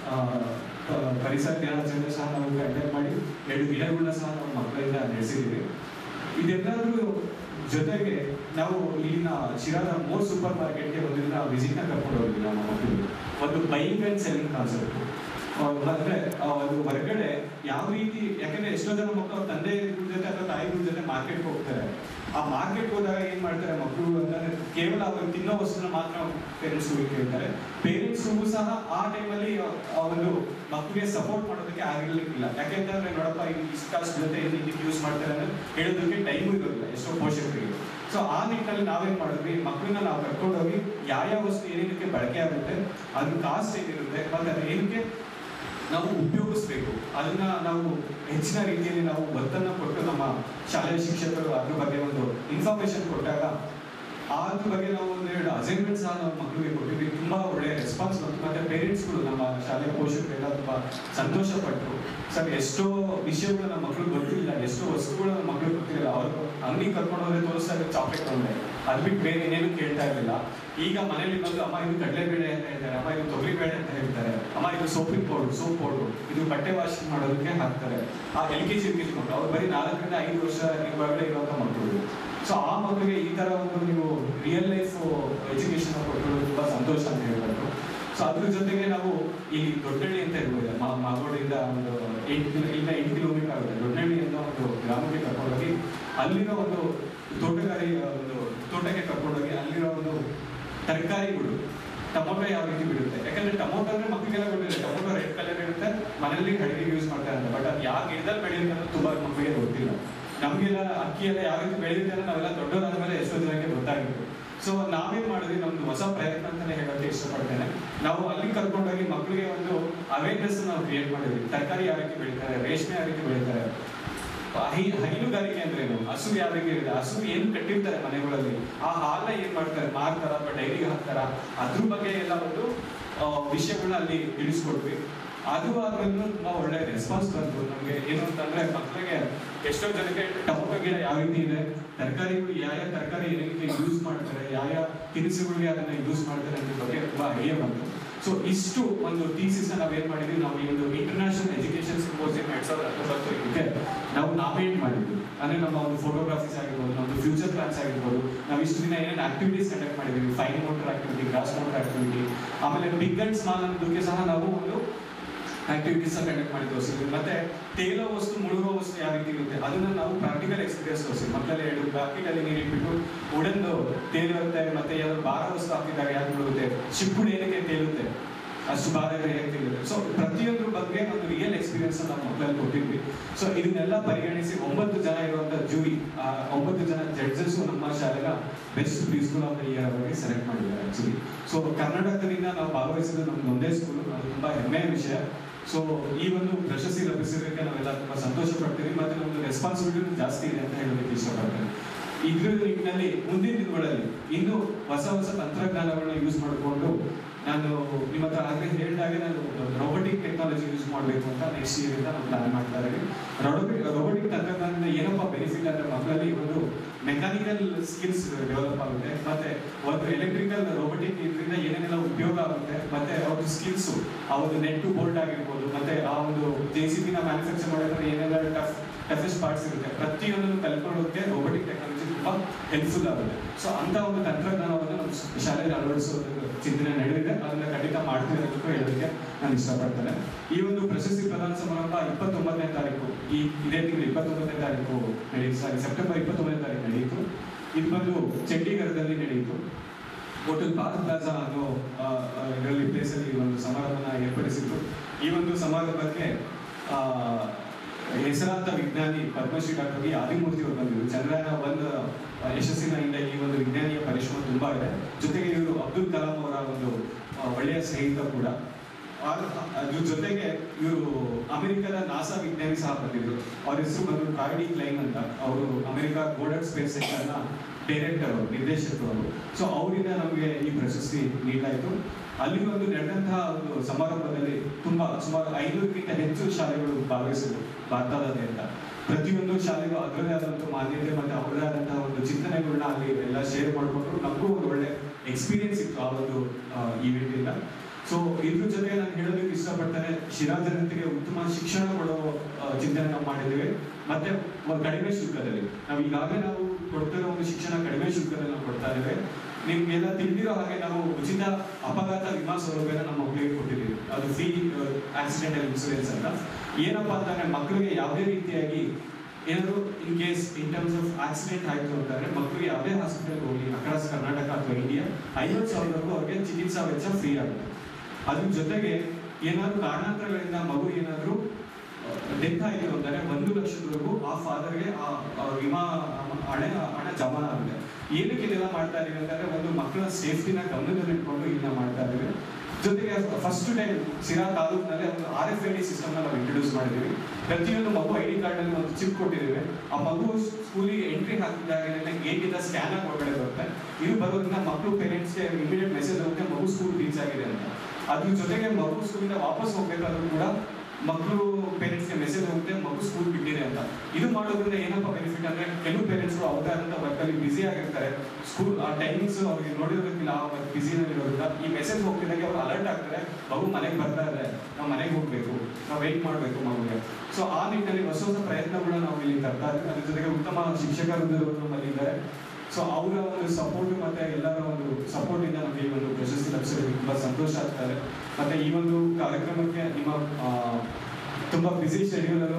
ಪರಿಸರ ದಿನಾಚರಣೆ ಸಹ ನಾವು ಕಂಡಕ್ಟ್ ಮಾಡಿ 2 ಗಿಡಗಳನ್ನ ಸಹ ನಾವು ಮಕ್ಕಳಿಂದ ನಡೆಸಿದ್ದೀವಿ. ಇದೆಲ್ಲರೂ ಜೊತೆಗೆ ನಾವು ಇಲ್ಲಿನ ಶಿರಾದ ಮೋರ್ ಸೂಪರ್ ಮಾರ್ಕೆಟ್ಗೆ ಒಂದಿನ ವಿಸಿಟ್ನ ಕರ್ಕೊಂಡು ಹೋಗಿದ್ವಿ ನಮ್ಮ ಮಕ್ಕಳಿಗೆ. ಒಂದು ಬೈಯಿಂಗ್ ಅಂಡ್ ಸೆಲ್ಲಿಂಗ್ ಕಾನ್ಸೆಪ್ಟ್ ಅಂದ್ರೆ ಒಂದು ಹೊರಗಡೆ ಯಾವ ರೀತಿ, ಯಾಕಂದ್ರೆ ಎಷ್ಟೋ ಜನ ಮಕ್ಕಳು ತಂದೆ ಜೊತೆ ಅಥವಾ ತಾಯಿಗಳ ಜೊತೆ ಮಾರ್ಕೆಟ್ಗೆ ಹೋಗ್ತಾರೆ. ಆ ಮಾರ್ಕೆಟ್ ಹೋದಾಗ ಏನ್ ಮಾಡ್ತಾರೆ ಮಕ್ಕಳು ಅಂತಂದ್ರೆ ಕೇವಲ ಅವರು ತಿನ್ನೋ ವಸ್ತುನ ಮಾತ್ರ ಪೇರೆಂಟ್ಸ್ ಕೇಳ್ತಾರೆ. ಪೇರೆಂಟ್ಸ್ಗೂ ಸಹ ಆ ಟೈಮಲ್ಲಿ ಒಂದು ಮಕ್ಕಳಿಗೆ ಸಪೋರ್ಟ್ ಮಾಡೋದಕ್ಕೆ ಆಗಿರ್ಲಿಕ್ಕಿಲ್ಲ. ಯಾಕೆಂತಂದ್ರೆ ನೋಡಪ್ಪ ಇಷ್ಟು ಜೊತೆ ಇದಕ್ಕೆ ಯೂಸ್ ಮಾಡ್ತಾರೆ ಅಂದ್ರೆ ಹೇಳೋದಕ್ಕೆ ಟೈಮು ಇರೋದಿಲ್ಲ ಎಷ್ಟೋ ಪೋಷಕರಿಗೆ. ಸೊ ಆ ನಿಟ್ಟಿನಲ್ಲಿ ನಾವೇನ್ ಮಾಡಿದ್ವಿ, ಮಕ್ಕಳನ್ನ ನಾವು ಕರ್ಕೊಂಡೋಗಿ ಯಾವ ವಸ್ತು ಏನೇನಕ್ಕೆ ಬಳಕೆ ಆಗುತ್ತೆ, ಅದ್ರ ಕಾಸ್ಟ್ ಏನಿರುತ್ತೆ, ಮತ್ತೆ ಅದು ಏನಕ್ಕೆ ನಾವು ಉಪಯೋಗಿಸ್ಬೇಕು, ಅದನ್ನ ನಾವು ಹೆಚ್ಚಿನ ರೀತಿಯಲ್ಲಿ ನಾವು ಒತ್ತನ್ನು ಕೊಟ್ಟು ನಮ್ಮ ಶಾಲೆಯ ಶಿಕ್ಷಕರು ಅದ್ರ ಬಗ್ಗೆ ಒಂದು ಇನ್ಫಾರ್ಮೇಶನ್ ಕೊಟ್ಟಾಗ ಅದ್ರ ಬಗ್ಗೆ ನಾವು ಒಂದೆರಡು ಅಸೈನ್ಮೆಂಟ್ ಸಹ ನಾವು ಮಕ್ಕಳಿಗೆ ಕೊಟ್ಟಿದ್ವಿ. ತುಂಬಾ ಒಳ್ಳೆಯ ರೆಸ್ಪಾನ್ಸ್ ಬಂತು. ಮತ್ತೆ ಪೇರೆಂಟ್ಸ್ಗಳು ನಮ್ಮ ಶಾಲೆಯ ಪೋಷಕರೆಲ್ಲ ತುಂಬಾ ಸಂತೋಷ ಪಟ್ಟರು. ಸರ್ ಎಷ್ಟೋ ವಿಷಯಗಳು ನಮ್ಮ ಮಕ್ಕಳು ಗೊತ್ತಿಲ್ಲ, ಎಷ್ಟೋ ವಸ್ತುಗಳು ನಮ್ಮ ಮಕ್ಕಳು ಗೊತ್ತಿಲ್ಲ. ಅವರು ಅಂಗಡಿ ಕರ್ಕೊಂಡು ಹೋದ್ರೆ ತೋರಿಸ್ತಾ ಇರೋ ಚಾಕ್ಲೇಟ್ ಒಂದೇ, ಅದು ಬಿಟ್ಟು ಬೇರೆ ಏನೇನು ಕೇಳ್ತಾ ಇರಲಿಲ್ಲ. ಈಗ ಮನೇಲಿ ಬಂದು ಅಮ್ಮ ಇದು ಕಡಲೆಬೇಳೆ ಅಂತ ಹೇಳ್ತಾರೆ, ಅಮ್ಮ ಇದು ತೊಗರಿಬೇಳೆ ಅಂತ ಹೇಳ್ತಾರೆ, ಅಮ್ಮ ಇದು ಸೋಪ್ ಪೌಡ್ರು, ಇದು ಬಟ್ಟೆ ವಾಶ್ ಮಾಡೋದಕ್ಕೆ ಹಾಕ್ತಾರೆ. ಆ LKG ಮಕ್ಕಳು ಅವ್ರು ಬರೀ 4 ರಿಂದ 5 ವರ್ಷ ಒಳಗಡೆ ಇರುವಂತ ಮಕ್ಕಳು. ಸೊ ಆ ಮಕ್ಕಳಿಗೆ ಈ ತರ ಒಂದು ನೀವು ರಿಯಲ್ ಲೈಫ್ ಎಜುಕೇಶನ್ ಕೊಟ್ಟರು ತುಂಬಾ ಸಂತೋಷ ಅಂತ ಹೇಳ್ಬೇಕು. ಸೊ ಅದ್ರ ಜೊತೆಗೆ ನಾವು ಈ ದೊಡ್ಡಹಳ್ಳಿ ಅಂತ ಇರ್ಬೋದು, ಮಾಗೋಡಿಂದ ಒಂದು 8 ಕಿಲೋಮೀಟರ್ ಆಗುತ್ತೆ. ದೊಡ್ಡಹಳ್ಳಿ ಅಂತ ಒಂದು ಗ್ರಾಮಕ್ಕೆ ಕರ್ಕೊಂಡೋಗಿ ಅಲ್ಲಿರೋ ಒಂದು ತೋಟಕ್ಕೆ ಕರ್ಕೊಂಡೋಗಿ ಅಲ್ಲಿರೋ ಒಂದು ತರಕಾರಿಗಳು, ಟೊಮೊಟೊ ಯಾವ ರೀತಿ ಬಿಡುತ್ತೆ. ಯಾಕಂದ್ರೆ ಟೊಮೊಟೊ ಅಂದ್ರೆ ಮಕ್ಕಳಿಗೆಲ್ಲ ಗೊತ್ತಿದೆ, ಟೊಮೊಟೊ ರೆಡ್ ಕಲರ್ ಇರುತ್ತೆ, ಮನೆಯಲ್ಲಿ ಅಡುಗೆಗೆ ಯೂಸ್ ಮಾಡ್ತಾರೆ ಅಂತ. ಬಟ್ ಅದು ಯಾವ ಗಿಡದಲ್ಲಿ ಬೆಳೆಯುತ್ತೆ ಅನ್ನೋದು ತುಂಬಾ ಮಕ್ಕಳಿಗೆ ಗೊತ್ತಿಲ್ಲ. ನಮಗೆಲ್ಲ ಅಕ್ಕಿ ಎಲ್ಲ ಯಾವ ರೀತಿ ಬೆಳೆಯುತ್ತೆ ಅನ್ನೋ ನಾವೆಲ್ಲ ದೊಡ್ಡದಾದ್ಮೇಲೆ ಎಷ್ಟೋ ಜನಕ್ಕೆ ಗೊತ್ತಾಗಿತ್ತು. ಸೊ ನಾವೇನ್ ಮಾಡಿದ್ವಿ, ನಮ್ದು ಹೊಸ ಪ್ರಯತ್ನ ಅಂತಾನೆ ಹೇಳಕ್ಕೆ ಇಷ್ಟಪಡ್ತೇನೆ. ನಾವು ಅಲ್ಲಿ ಕರ್ಕೊಂಡೋಗಿ ಮಕ್ಕಳಿಗೆ ಒಂದು ಅವೇರ್ನೆಸ್ ನಾವು ಕ್ರಿಯೇಟ್ ಮಾಡಿದ್ವಿ. ತರಕಾರಿ ಯಾವ ರೀತಿ ಬೆಳೀತಾರೆ, ರೇಷ್ಮೆ ಯಾವ ರೀತಿ ಬೆಳೀತಾರೆ, ಹೈನುಗಾರಿಕೆ ಅಂದ್ರೆ ಏನು, ಹಸು ಯಾವ ರೀತಿ ಇದೆ, ಹಸು ಏನು ಕಟ್ಟಿರ್ತಾರೆ ಮನೆಗಳಲ್ಲಿ, ಆ ಹಾಲನ್ನ ಏನ್ ಮಾಡ್ತಾರೆ, ಮಾರ್ತಾರ ಅಥವಾ ಡೈರಿಗೆ ಹಾಕ್ತಾರ, ಅದ್ರ ಬಗ್ಗೆ ಎಲ್ಲ ಒಂದು ವಿಷಯಗಳನ್ನ ಅಲ್ಲಿ ತಿಳಿಸ್ಕೊಟ್ವಿ. ಅದು ಆದ್ಮೇಲೆ ತುಂಬಾ ಒಳ್ಳೆ ರೆಸ್ಪಾನ್ಸ್ ಬಂತು ನಮಗೆ. ಏನು ಅಂತಂದ್ರೆ ಮಕ್ಕಳಿಗೆ ಎಷ್ಟೋ ಜನಕ್ಕೆ ಟೊಮೊಟೊ ಗಿಡ ಯಾವ ರೀತಿ ಇದೆ, ತರಕಾರಿಗಳು ಯಾವ ತರಕಾರಿ ಏನಕ್ಕೆ ಯೂಸ್ ಮಾಡ್ತಾರೆ, ಯಾವ ತಿನಿಸುಗಳಿಗೆ ಅದನ್ನ ಯೂಸ್ ಮಾಡ್ತಾರೆ ಅನ್ನೋ ಬಗ್ಗೆ ತುಂಬಾ ಐಡಿಯಾ ಬಂತು. ಸೊ ಇಷ್ಟು ಒಂದು ಥೀಸಿಸ್ ನಾವೇನ್ ಮಾಡಿದ್ವಿ, ನಾವು ಈ ಒಂದು ಇಂಟರ್ನ್ಯಾಷನಲ್ ಎಜುಕೇಶನ್ ಸಿಂಪೋಸಿಯಂ 2019 ನಾವು ನಾಮಿನೇಟ್ ಮಾಡಿದ್ವಿ. ಅಂದ್ರೆ ನಮ್ಮ ಒಂದು ಫೋಟೋಗ್ರಾಫೀಸ್ ಆಗಿರ್ಬೋದು, ನಮ್ದು ಫ್ಯೂಚರ್ ಪ್ಲಾನ್ಸ್ ಆಗಿರ್ಬೋದು, ನಾವು ಇಷ್ಟು ದಿನ ಏನೇನು ಆಕ್ಟಿವಿಟೀಸ್ ಕಂಡಕ್ಟ್ ಮಾಡಿದ್ವಿ, fine motor activity, gross motor activity, ಆಮೇಲೆ ಬಿಗ್ ಅಂಡ್ ಸ್ಮಾಲ್ ಅನ್ನೋದಕ್ಕೆ ಸಹ ನಾವು ಒಂದು ಆಕ್ಟಿವಿಟೀಸ್ ಕಂಡಕ್ಟ್ ಮಾಡಿ ತೋರಿಸಿದ್ವಿ. ಮತ್ತೆ ತೇಲೋ ವಸ್ತು, ಮುಳುಗೋ ವಸ್ತು ಯಾವ ರೀತಿ ಇರುತ್ತೆ ಅದನ್ನ ನಾವು ಪ್ರಾಕ್ಟಿಕಲ್ ಎಕ್ಸ್ಪೀರಿಯನ್ಸ್ ತೋರಿಸಿದ್ವಿ. ಮಕ್ಕಳಲ್ಲಿ 2 ಬ್ಯಾಕೆಟಲ್ಲಿ ನೀರು ಇಟ್ಬಿಟ್ಟು ಉಡನ್ದು ತೇಲುತ್ತೆ, ಮತ್ತೆ ಯಾವ್ದು ಭಾರ ವಸ್ತು ಹಾಕಿದಾಗ ಯಾಕೆ ಮುಳುಗುತ್ತೆ, ಶಿಪ್ಪುಡು ಏನಕ್ಕೆ ತೇಲುತ್ತೆ, ಅಷ್ಟು ಬಾಧೆಗಳು ಹೇಳ್ತಿದ್ದಾರೆ. ಸೊ ಪ್ರತಿಯೊಂದ್ರ ಬಗ್ಗೆ ಒಂದು ರಿಯಲ್ ಎಕ್ಸ್ಪೀರಿಯನ್ಸ್ ನಾವು ಮಕ್ಕಳಲ್ಲಿ ಕೊಟ್ಟಿದ್ವಿ. ಸೊ ಇದನ್ನೆಲ್ಲ ಪರಿಗಣಿಸಿ 9 ಜನ ಇರುವಂತ ಜೂರಿ, 9 ಜನ ಜಡ್ಜಸ್ ನಮ್ಮ ಶಾಲೆಯ best pre school of the year ಅವರಿಗೆ ಸೆಲೆಕ್ಟ್ ಮಾಡಿದ್ದಾರೆ ಆಕ್ಚುಲಿ. ಸೊ ಕರ್ನಾಟಕದಿಂದ ನಾವು ಭಾಗವಹಿಸಿದ್ದು ನಮ್ದು ಒಂದೇ ಸ್ಕೂಲ್, ಅದು ತುಂಬಾ ಹೆಮ್ಮೆಯ ವಿಷಯ. ಸೊ ಈ ಒಂದು ಪ್ರಶಸ್ತಿ ಲಭಿಸಿರೋದಕ್ಕೆ ನಾವೆಲ್ಲ ತುಂಬಾ ಸಂತೋಷ ಪಡ್ತೀವಿ, ಮತ್ತೆ ನಮ್ದು ರೆಸ್ಪಾನ್ಸಿಬಿಲಿಟಿ ಜಾಸ್ತಿ ಇದೆ ಅಂತ ಹೇಳೋದಕ್ಕೆ ಇಷ್ಟಪಡ್ತೇನೆ. ಇದ್ರ ನಿಟ್ಟಿನಲ್ಲಿ ಮುಂದಿನ ದಿನಗಳಲ್ಲಿ ಇನ್ನೂ ಹೊಸ ತಂತ್ರಜ್ಞಾನಗಳನ್ನ ಯೂಸ್ ಮಾಡಿಕೊಂಡು ನಾನು ನಿಮ್ಮ ಹತ್ರ ಆಗಲೇ ಹೇಳಿದಾಗೆ ನಾನು ರೋಬೋಟಿಕ್ ಟೆಕ್ನಾಲಜಿ ಯೂಸ್ ಮಾಡಬೇಕು ಅಂತ ನೆಕ್ಸ್ಟ್ ಇಯರ್ ಇಂದ ನಾವು ಪ್ಲಾನ್ ಮಾಡ್ತಾ ಇದ್ದೀವಿ. ರೋಬೋಟಿಕ್ ತಂತ್ರಜ್ಞಾನದಿಂದ ಏನಪ್ಪ ಬೆನಿಫಿಟ್ ಅಂದ್ರೆ ಮಕ್ಕಳಲ್ಲಿ ಒಂದು ಮೆಕ್ಯಾನಿಕಲ್ ಸ್ಕಿಲ್ಸ್ ಡೆವಲಪ್ ಆಗುತ್ತೆ, ಮತ್ತೆ ಒಂದು ಎಲೆಕ್ಟ್ರಿಕಲ್ ರೋಬೋಟಿಕ್ ಇದರಿಂದ ಏನೇನೆಲ್ಲ ಉಪಯೋಗ ಆಗುತ್ತೆ, ಮತ್ತೆ ಅವ್ರ ಸ್ಕಿಲ್ಸ್ ಆ ಒಂದು ನೆಟ್ ಟು ಬೋಲ್ಟ್ ಆಗಿರ್ಬೋದು, ಮತ್ತೆ ಆ ಒಂದು JCB ನ ಮ್ಯಾನುಫ್ಯಾಕ್ಚರ್ ಮಾಡೋದ್ರೆ ಏನೆಲ್ಲ ಟಫೆಸ್ಟ್ ಪಾರ್ಟ್ಸ್ ಇರುತ್ತೆ ಪ್ರತಿಯೊಂದನ್ನು ಕಲ್ಕೊಳ್ಳೋದಕ್ಕೆ ರೋಬೋಟಿಕ್ ಟೆಕ್ನಾಲಜಿ ತುಂಬಾ ಹೆಲ್ಪ್ಫುಲ್ ಆಗುತ್ತೆ. ಸೊ ಅಂತ ಒಂದು ತಂತ್ರಜ್ಞಾನವನ್ನು ನಮ್ಮ ಶಾಲೆಯಲ್ಲಿ ಅಳವಡಿಸೋದಕ್ಕೆ ಚಿಂತನೆ ನಡೆದಿದೆ, ಅದನ್ನ ಖಂಡಿತ ಮಾಡ್ತೀವಿ ಅಂತ ಹೇಳೋದಕ್ಕೆ ನಾನು ಇಷ್ಟಪಡ್ತೇನೆ. ಈ ಒಂದು ಪ್ರಶಸ್ತಿ ಪ್ರದಾನ ಸಮಾರಂಭ 29ನೇ ತಾರೀಕು ಇದೇ ತಿಂಗಳು 29ನೇ ತಾರೀಕು ನಡೆಯಿತು, ಸೆಪ್ಟೆಂಬರ್ 29ನೇ ತಾರೀಕು ನಡೆಯಿತು. ಇದು ಬಂದು ಚಂಡೀಗಢದಲ್ಲಿ ನಡೆಯಿತು. ಹೋಟೆಲ್ ಭಾರತ್ ಪ್ಲಾಜಾ ಅನ್ನೋ ಇದರಲ್ಲಿ ಪ್ಲೇಸಲ್ಲಿ ಒಂದು ಸಮಾರಂಭನ ಏರ್ಪಡಿಸಿತ್ತು. ಈ ಒಂದು ಸಮಾರಂಭಕ್ಕೆ ಹೆಸರಾಂತ ವಿಜ್ಞಾನಿ ಪದ್ಮಶ್ರೀ ಡಾಕ್ಟರ್ ವಿ ಆದಿಮೂರ್ತಿ ಅವರು ಬಂದಿದ್ರು. ಚಂದ್ರಯಾನ 1 ಯಶಸ್ಸಿನಿಂದ ಈ ಒಂದು ವಿಜ್ಞಾನಿಯ ಪರಿಶ್ರಮ ತುಂಬಾ ಇದೆ. ಜೊತೆಗೆ ಇವರು ಅಬ್ದುಲ್ ಕಲಾಂ ಅವರ ಒಂದು ಒಳ್ಳೆಯ ಸ್ನೇಹಿತ ಕೂಡ. ಅದ್ರ ಜೊತೆಗೆ ಇವರು ಅಮೆರಿಕದ ನಾಸಾ ವಿಜ್ಞಾನಿ ಸಹ ಬಂದಿದ್ರು. ಅವ್ರ ಹೆಸರು ಬಂದು ಕಾರ್ಡಿ ಕ್ಲೈನ್ ಅಂತ. ಅವರು ಅಮೆರಿಕ ಗೋಡರ್ಡ್ ಸ್ಪೇಸ್ ಸೆಂಟರ್ ನ ಡೈರೆಕ್ಟರ್ ಅವರು, ನಿರ್ದೇಶಕರು ಅವರು. ಸೊ ಅವರಿಂದ ನಮಗೆ ಈ ಪ್ರಶಸ್ತಿ ನೀಡಲಾಯಿತು. ಅಲ್ಲಿ ಒಂದು ನಡೆದಂತಹ ಒಂದು ಸಮಾರಂಭದಲ್ಲಿ ಸುಮಾರು 500ಕ್ಕಿಂತ ಹೆಚ್ಚು ಶಾಲೆಗಳು ಭಾಗವಹಿಸಿದ್ರು ಭಾರತದಾದ್ಯಂತ. ಪ್ರತಿಯೊಂದು ಶಾಲೆಗೂ ಅದರದೇ ಆದಂತಹ ಮಾನ್ಯತೆ ಮತ್ತೆ ಅವರದೇ ಆದಂತಹ ಒಂದು ಚಿಂತನೆಗಳನ್ನ ಅಲ್ಲಿ ಎಲ್ಲ ಶೇರ್ ಮಾಡಿಕೊಂಡು ನಮಗೂ ಒಂದು ಒಳ್ಳೆ ಎಕ್ಸ್ಪೀರಿಯನ್ಸ್ ಇತ್ತು ಆ ಒಂದು ಈವೆಂಟ್ ಇಂದ. ಸೊ ಇದ್ರ ಜೊತೆಗೆ ನಾನು ಹೇಳೋದಕ್ಕೆ ಇಷ್ಟಪಡ್ತೇನೆ, ಶಿರಾ ಜನತೆಗೆ ಉತ್ತಮ ಶಿಕ್ಷಣ ಕೊಡೋ ಚಿಂತನೆ ನಾವು ಮಾಡಿದ್ದೇವೆ. ಮತ್ತೆ ಕಡಿಮೆ ಶುಲ್ಕದಲ್ಲಿ ನಾವು ಈಗಾಗಲೇ ನಾವು ಕೊಡ್ತಿರೋ ಒಂದು ಶಿಕ್ಷಣ ಕಡಿಮೆ ಶುಲ್ಕದಲ್ಲಿ ನಾವು ಕೊಡ್ತಾ ಇದ್ದೇವೆ. ನಿಮ್ಗೆಲ್ಲ ತಿಳಿದಿರೋ ಹಾಗೆ ನಾವು ಉಚಿತ ಅಪಘಾತ ವಿಮಾ ಸೌಲಭ್ಯನ ನಮ್ಮ ಮಕ್ಕಳಿಗೆ ಕೊಟ್ಟಿದ್ದೀವಿ. ಅದು ಫ್ರೀ ಆಕ್ಸಿಡೆಂಟಲ್ ಇನ್ಶೂರೆನ್ಸ್ ಅಂತ. ಏನಪ್ಪಾ ಅಂತಂದ್ರೆ ಮಕ್ಕಳಿಗೆ ಯಾವುದೇ ರೀತಿಯಾಗಿ ಏನಾದ್ರು in case in terms of accident ಆಯ್ತು ಅಂತಂದ್ರೆ ಮಕ್ಕಳಿಗೆ ಯಾವುದೇ ಹಾಸ್ಪಿಟಲ್ ಹೋಗಿ ಅಕ್ರಾಸ್ ಕರ್ನಾಟಕ ಅಥವಾ ಇಂಡಿಯಾ 50,000 ಅವ್ರಿಗೆ ಚಿಕಿತ್ಸಾ ವೆಚ್ಚ ಫ್ರೀ ಆಗುತ್ತೆ. ಅದ್ರ ಜೊತೆಗೆ ಏನಾದ್ರು ಕಾರಣಾಂತರಗಳಿಂದ ಮಗು ಏನಾದ್ರು ಡೆತ್ ಆಯಿತು ಅಂದರೆ 1 ಲಕ್ಷದವರೆಗೂ ಆ ಫಾದರ್ಗೆ ಆ ವಿಮಾ ಹಣ ಜಮಾ ಆಗುತ್ತೆ. ಏನಕ್ಕೆ ಇದೆಲ್ಲ ಮಾಡ್ತಾ ಇದೀವಿ ಅಂತಂದ್ರೆ ಒಂದು ಮಕ್ಕಳ ಸೇಫ್ಟಿನ ಗಮನದಲ್ಲಿಟ್ಕೊಂಡು ಇದನ್ನ ಮಾಡ್ತಾ ಇದೀವಿ. ಜೊತೆಗೆ ಫಸ್ಟ್ ಟೈಮ್ ಸಿರಾ ತಾಲೂಕಿನಲ್ಲಿ ಒಂದು RFID ಸಿಸ್ಟಮ್ ನಾವು ಇಂಟ್ರೊಡ್ಯೂಸ್ ಮಾಡಿದೀವಿ. ಪ್ರತಿಯೊಂದು ಮಗು ID ಕಾರ್ಡ್ ಅಲ್ಲಿ ಒಂದು ಚಿಪ್ ಕೊಟ್ಟಿದ್ದೀವಿ. ಆ ಮಗು ಸ್ಕೂಲಿಗೆ ಎಂಟ್ರಿ ಹಾಕಿದಾಗಲೇ ಗೇಟಿಂದ ಸ್ಕ್ಯಾನ್ ಆಗಿ ಒಳಗಡೆ ಬರುತ್ತೆ. ಇದು ಬರೋದ್ರಿಂದ ಮಕ್ಕಳು ಪೇರೆಂಟ್ಸ್ಗೆ ಇಮಿಡಿಯೇಟ್ ಮೆಸೇಜ್ ಹೋಗುತ್ತೆ ಮಗು ಸ್ಕೂಲ್ ರೀಚ್ ಆಗಿದೆ ಅಂತ. ಅದ್ರ ಜೊತೆಗೆ ಮಗು ಸ್ಕೂಲಿಂದ ವಾಪಸ್ ಹೋಗ್ಬೇಕಾದ್ರೂ ಕೂಡ ಮಕ್ಕಳು ಪೇರೆಂಟ್ಸ್ಗೆ ಮೆಸೇಜ್ ಹೋಗುತ್ತೆ ಮಗು ಸ್ಕೂಲ್ ಬಿಟ್ಟಿದೆ ಅಂತ. ಇದು ಮಾಡೋದ್ರಿಂದ ಏನಪ್ಪ ಬೆನಿಫಿಟ್ ಅಂದ್ರೆ ಕೆಲವು ಪೇರೆಂಟ್ಸ್ಗಳು ಅವ್ರದೇ ಆದಂತ ವರ್ಕಲ್ಲಿ ಬ್ಯುಸಿ ಆಗಿರ್ತಾರೆ. ಸ್ಕೂಲ್ ಆ ಟೈಮಿಂಗ್ಸ್ ಅವ್ರಿಗೆ ನೋಡಿರೋದಕ್ಕಿಲ್ಲ, ಆ ವರ್ಕ್ ಬ್ಯುಸಿನಲ್ಲಿರೋದ್ರಿಂದ ಈ ಮೆಸೇಜ್ ಹೋಗ್ತಿದ್ದಾಗೆ ಅವ್ರು ಅಲರ್ಟ್ ಆಗ್ತಾರೆ, ಮಗು ಮನೆಗೆ ಬರ್ತಾ ಇದೆ, ನಾವು ಮನೆಗೆ ಹೋಗ್ಬೇಕು, ನಾವು ವೆಯ್ಟ್ ಮಾಡಬೇಕು ಮಗುಗೆ. ಸೊ ಆ ನಿಟ್ಟಿನಲ್ಲಿ ಹೊಸ ಪ್ರಯತ್ನಗಳನ್ನ ನಾವು ಇಲ್ಲಿ ತರ್ತಾ ಇದ್ದೀವಿ. ಅದ್ರ ಜೊತೆಗೆ ಉತ್ತಮ ಶಿಕ್ಷಕರು ನಮ್ಮಲ್ಲಿದ್ದಾರೆ. ಸೊ ಅವರ ಒಂದು ಸಪೋರ್ಟ್ ಮತ್ತೆ ಎಲ್ಲರ ಒಂದು ಸಪೋರ್ಟ್ ಇಂದ ನಮಗೆ ಈ ಒಂದು ಪ್ರಶಸ್ತಿ ಲಭಿಸೋದಕ್ಕೆ ತುಂಬಾ ಸಂತೋಷ ಆಗ್ತಾರೆ. ಮತ್ತೆ ಈ ಒಂದು ಕಾರ್ಯಕ್ರಮಕ್ಕೆ ನಿಮ್ಮ ತುಂಬಾ ಬ್ಯುಸಿ ಶೆಡ್ಯೂಲ್ ಅನ್ನು